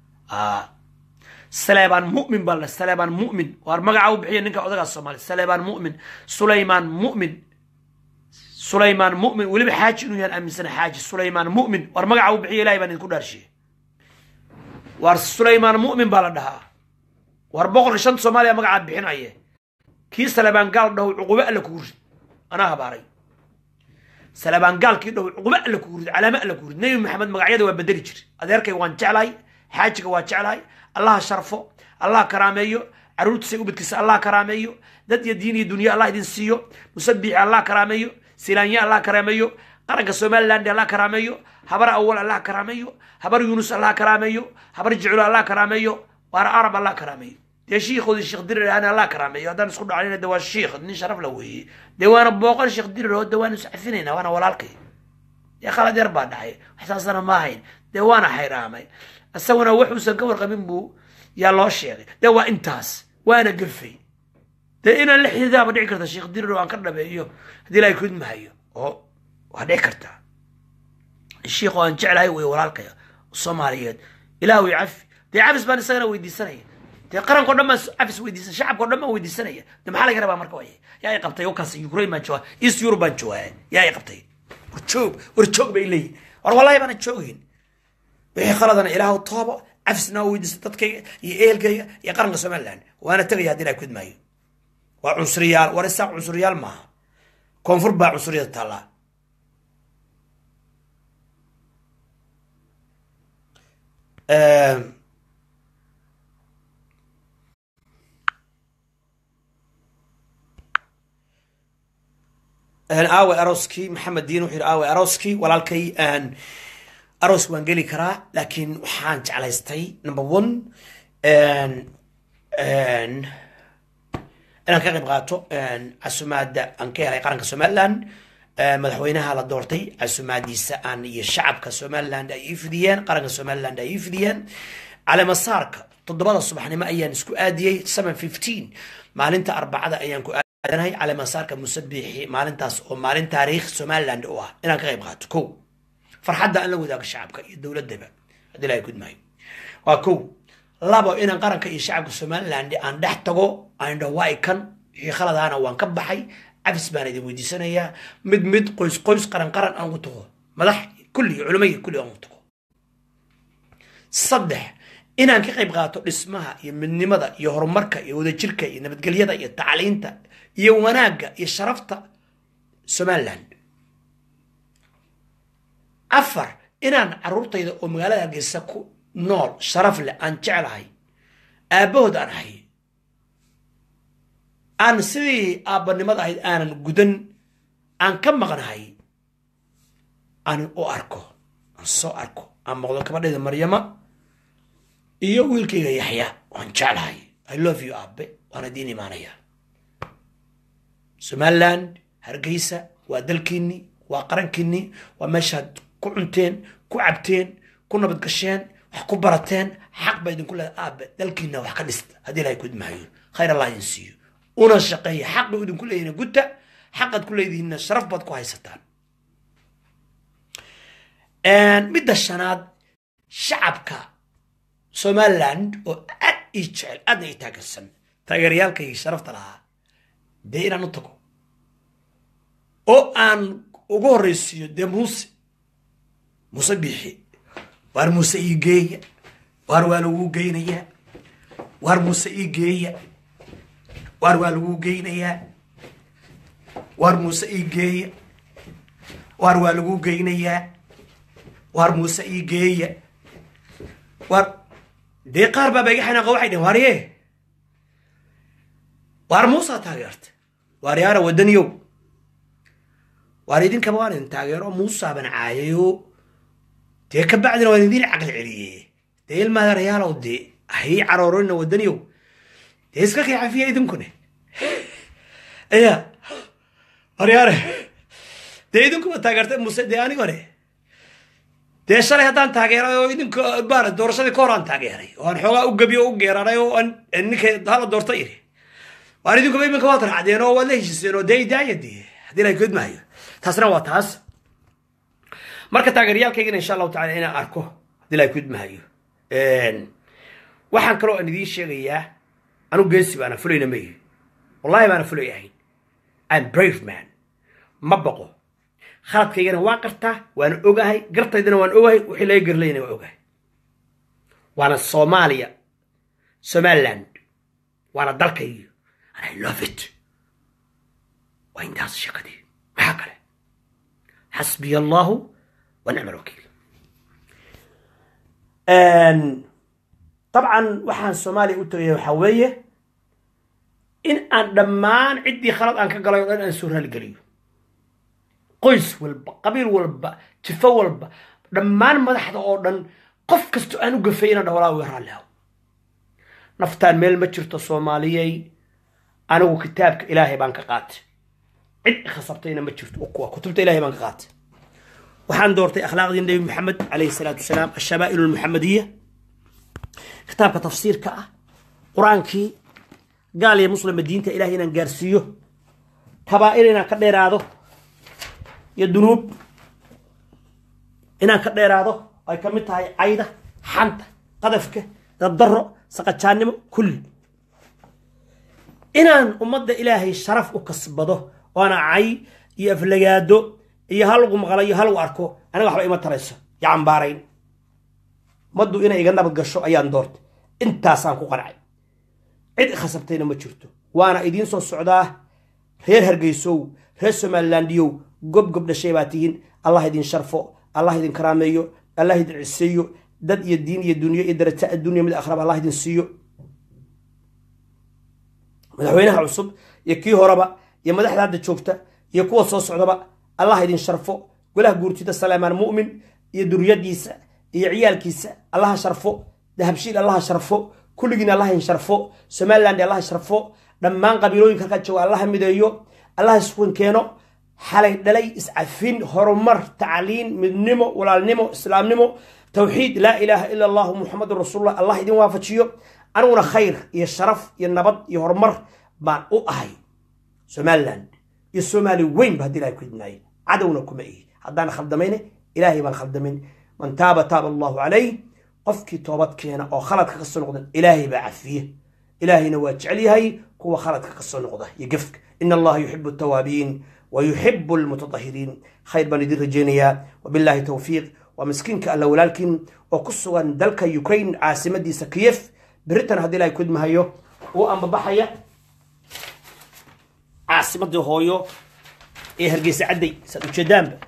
[SPEAKER 1] سليمان مؤمن بالله سليمان مؤمن وارمقع وبحيه نكا عدقا الصومالي سليمان مؤمن سليمان مؤمن سليمان مؤمن ولي بحاج انو يان امن سنة حاج سليمان مؤمن وارمقع وبحيه لا يبان يكون دارشي وار سليمان مؤمن بالله دها واربقر شنط صوماليا مقع بحين عيه كي سليمان قال ده عقوبة لكور انا هباري سليمان قال كي ده عقوبة لكور علامة لكور نبي محمد مقع يده وبدري جري اديركي وان جعلاي حاجك وان جعلاي الله شرفه الله كراميه عروت سيقوبت كيس الله كراميه دد يديني دنيا الله يدين سيو مسبح الله كراميه سيلانيا الله كراميه قرق سوماللاند الله كراميه هبر اول الله كراميه هبر يونس الله كراميه هبر جعل الله كراميه وار عرب الله كراميه يا شيخ خذ الشيخ دير انا الله كراميه هذا نسخد علينا دوا الشيخ ني شرف له وي ديوان بوقر الشيخ دير له دوان سعفيننا وانا ولالكي يا خالد يربا دحي احساسنا ما هين ديوان حيرامي السونا وحوسن كور قبين بو يا الله الشيخ دوا انتاس وانا قفي ده انا اللحيه بدعي كرتا الشيخ دير له ان كدبه iyo hadii la ku mahayo oo waxa karta الشيخ وان جعلay way walaalkay Soomaaliyeed ilaahu yaaf de afis baan isagana weydiisanay de qaranko dhamaan afis weydiisan shacabko dhamaan weydiisanaya de maxaa laga rabaa marka way yaa ay qabtay oo kaas Ukraine ma jooga East Europe ma jooga yaa ay qabtay warjoog warjoog bay leeyihiin war wallahi baan joogin wixii qaladana ilaahu toobo afisna weydiisay dadkayga iyo ehelkayga iyo qaranka Soomaaliland waana tagay hadii ay ku dmaayo waa cunsuriyaal war isaaq cunsuriyaal ma koonfur baa cunsuriyada taala um أنا آوي أروسكي محمد دين وحير آوي أروسكي ولالكي أن أروس وانجلي كرا لكن وحانج على استي نمبر ون أن أن أنا كان بغاتو أن السماد أنكي على قرن كسومالان مدحوينها على دورتي السماد يسأن يشعب كسومالان يفديان قرن كسومالان يفديان على مسارك تضبط الصبح ما أيام سكو آدي سبعة خمستاشر مالنت أربعة أيام كو هاي على مسارك مسبحي مالنتاس او مالن تاريخ سوماللاند او انا كغيب قاتو كو فرحدا ان لو ذاك الشعب iyo dawladaba hadii la gudmay waa ko labo in qaranka iyo shacabka Soomaaliland aan dhex tago aan dhawaa kan wixii khaladaana waan ka baxay cafis baan idin weydiisanayaa mid mid qoys qoys qaran qaran aan ku tago madax kulli culimada kulli aan ku tago saddex inaan ka qayb qaato dhismaha iyo midnimada iyo horumarka iyo wadajirka iyo nabadgelyada iyo tacliinta iyo wanaagga iyo sharafta Somaliland afar inaan caruurtayda oo magaalada Hargeysa ku nool sharaf leh aan jecelahay aabahood aan ahay aan sidii aabanimada ahayd aanan gudan aan ka maqnahay aan u arko aan soo arko aan maqlo gabadheeda Maryama iyo wiilkayga Yaxya waan jecelahay I love you aabe waana diin imaanaya Somaliland Hargeysa waa dalkiinni waa qarankiinni waa meeshaad ku cunteen ku cabteen ku nabad gasheen wax ku barateen xaq bay idinku leedahay aabe dalkiinna wax ka dhista haddii ilaahay ku idmaayo khayr allah idin siiyo una shaqeeya xaq bay idinku leeyihiin gudta xaqad ku leedihiinna sharaf baad ku haysataan midda shanaad shacabka Somaliland oo aad ii jecel aadna ii taageersan taageerayaalkayga sharafta lahaa dee inaan u tago oo aan ugu horreysiiyo dee muuse muuse bixi waar muuse ii geeya waar waa lagu geynayaa waar muuse ii geeya waar waa lagu geynayaa waar muuse ii geeya waar waa lagu geynayaa waar muuse ii geeya waar dee qaar baa bagi xanaaqo waxay dhaheen waarye waar muusaa taageerta waar yaara wadaniyow waar idinkaba waan idin taageero muusaa baan caayayo dee ka bacdina waan idin caqli celiyey dee ilmaada rayaalow dee hay caroorina wadaniyow dee iska kii cafiya idinkune ayaa waar yaare dee idinkuba taageerta muuse dee anigone dee shalay haddaan taageeray oo idinka baara doorashadii ka hor aan taageeray oo aan xoogaa u gabiyo u geeraray oo aan ninka hala doorta iri waan idinkuba iminka waad raacdeen oo waad la heshiiseen oo dee idaayadii haddii la good maayo taasna waa taas marka taageerayaalkaygana insha allahu tacala inaan arko haddii la good maayo waxaan kaloo aan idiin sheegayaa anu geesi baana fulayna ma ihi wallahi baana fulay ahayn I'm brave man ma baqo khaladkaygana waan qartaa waana ogahay gartaydana waan ogahay wixii laga garlayna waan ogahay waana Soomaaliya Somaliland waana dalkayga and I love it waa intaas shaqadii maxaa kale xasbiya allahu wa nicma alwakiil طبعا waxaan Soomaaliya u tagay waxa weeye in aan dhammaan cidii khalad aan ka galay oo dhan aan soo raali galiyo qoys walba qabiil walba jifo walba dhammaan madaxda oo dhan qof kasto aan u gafayna dhawlaa u raaliyo naftaan meel ma jirto Soomaaliyay anigu kitaabka Ilaahay baan ka qaatay cid khasabtayna ma jirto oo kuwa kutubta Ilaahay baan ka qaatay waxaan doortay akhlaaqdii Nabi Muhammad alayhi salaatu wasalaam ash-shama'il al-muhammadiyya kitaabka tafsiirka ah quraankii gaal iyo muslim diinta Ilaahay inaan gaarsiiyo tabaa'ir inaan ka dheeraado iyo dunuub inaan ka dheeraado ay ka mid tahay ayda xanta qadafka dadaro saqajaanimo kulli inaan ummadda Ilaahay sharaf u kasbado waana ay iyo aflagaado iyo halgu maqlayo halgu arko aniga waxba ima tarayso yaan baarayn madu inay iga nabad gasho ayaan doortay intaas aan ku qanacay cid khasabtayna ma jirto waana idiin soo socdaa reer Hargeysow reer Somalilandiyow gob gob dhashay baatihiin Allah idin sharfo Allah idin karaameeyo Allah idin ciseeyo dad iyo diin iyo dunya iyo daraja adduunyo mid akhrab Allah idin siiyo madaxweynaha cusub iyo kii horaba iyo madaxda hadda joogta iyo kuwa soo socdaba Allah idin sharfo golaha guurtida salaaman mu'min iyo duriyadiisa iyo ciyaalkiisa Allah sharfo dahabshiil Allah sharfo kulligiina Allah in sharfo Somaliland Allah sharfo dhammaan qabiilooyinka ka jooga Allah mideeyo Allah isku keeno xalay dhalay iscafin horumar tacliin midnimo walaalnimo islaamnimo tawxiid la ilaha illa Allah muhammadur rasulullah Allah idin waafajiyo anuguna khayr iyo sharaf iyo nabad iyo horumar baan u ahay Somaliland iyo Soomaali weyn ba hadii ay ku idnaay cadawna kuma ii hadaan khaldamayna ilaahi baan khaldamin man taaba taaba Allah alayhi qofkii toobad keena oo khaladka ka soo noqdan ilaahi baa cafiye ilaahina waa jecel yahay كوا خلط كسر نقطة يقفك إن الله يحب التوابين ويحب المتطهرين خير بني دير رجينيا وبالله توفيق ومسكينك ألا ولكن وقصوا دلك يوكرين عاصمة دي سكيف بريتن هدي لا يكون مهيو وأم بحيا عاصمة دي هويو إيه هرجيس عدي سأتشدام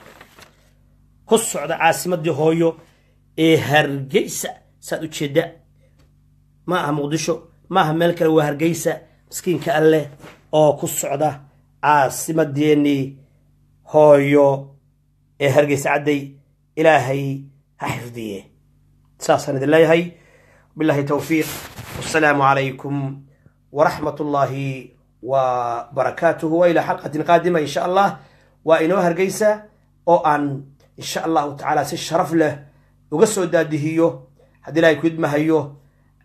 [SPEAKER 1] قصوا على عاصمة دي هويو إيه هرجيس سأتشدام ما مقدشو ما ملك الوهرجيس مسكينك ألا أو قصوا على عاصمة ديني هويو إيه هرجيس عدي إلهي حفظيه ساسا الله هي بالله توفيق والسلام عليكم ورحمة الله وبركاته وإلى حلقة قادمة إن شاء الله وإنه هرجيسة أو أن إن شاء الله تعالى سيشرف له وقصوا دادهيو هدي لا يكود مهيو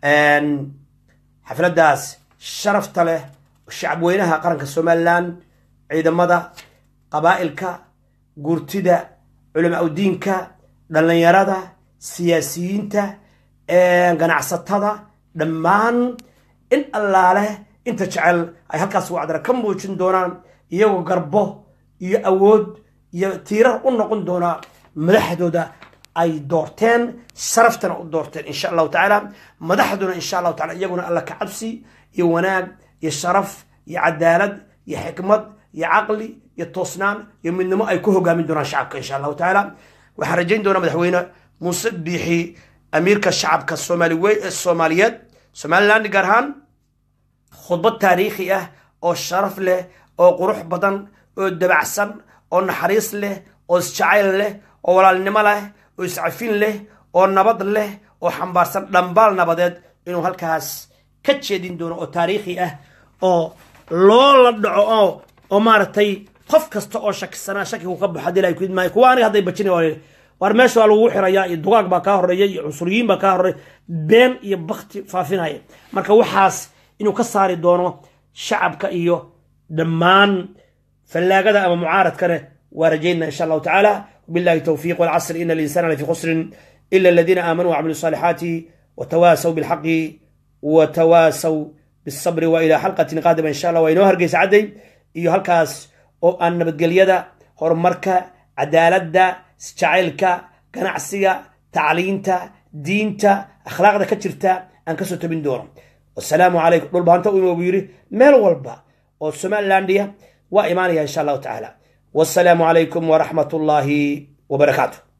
[SPEAKER 1] أن حفلة داس شرفت له الشعب وينها قرنك السومالان عيد مضى قبائلك قرتدا علماء دينك dhalinyarada siyaasiyiinta ee ganacsatada dhammaan in allaale inta jecel ay halkaas wacdara ka muujin doonaan iyagoo garbo iyo awood iyo tiirar u noqon doona madaxdooda ay doorteen sharaftana u doorteen insha Allah taala madaxduna insha Allah taala iyaguna alla ka cabsi iyo wanaag iyo sharaf iyo cadaalad iyo xikmad iyo aqli iyo toosnaan iyo midnimo ay ku hogaamin doonaan shacabka insha Allah taala وحرجين دونا مدحوينا موسى بيحي أمير كالشعب كالصومالي الصوماليات سوماليلاند قرهان خطبة تاريخية أو شرف له أو قروح بدن أو دبعسن أو نحريص له أو شعيل له أو ولا النما له أو سعفين له أو نبض له أو حنبارسن لمبال نبضات إنه هالكاس كتشدين دونا أو تاريخية أو لولا دعو أو أو مارتي قف كستا oo shakisana shaki uu ka baxay ilaa ku idmay kuwa aniga haday bajin war meesha waa lagu xirayaa iyo dugaag ba ka horeeyay iyo cusuriyiin ba ka horeeyay been iyo bakti faafinaya marka waxaas inuu ka saari doono shacabka iyo dhamaan falaagada ama mucaaradkana warajayna insha Allah taala billahi tawfiq wal asr inna al insana lafi khusr illa alladhina amanu wa amilu salihati wa tawasaw bil haqqi wa tawasaw bis sabr wa ila halqatin qadima insha Allah wa inoo hargeysa caday iyo halkaas oo aan nabadgelyada horumarka cadaaladda jacaylka ganacsiga tacliinta diinta akhlaaqda ka jirta aan ka soo tabin doono wassalaamu calaykum dhul baanta uu yiri meel walba oo Somalilandia waa imaanaya insha Allah taala wassalaamu calaykum wa rahmatullahi wa barakatuh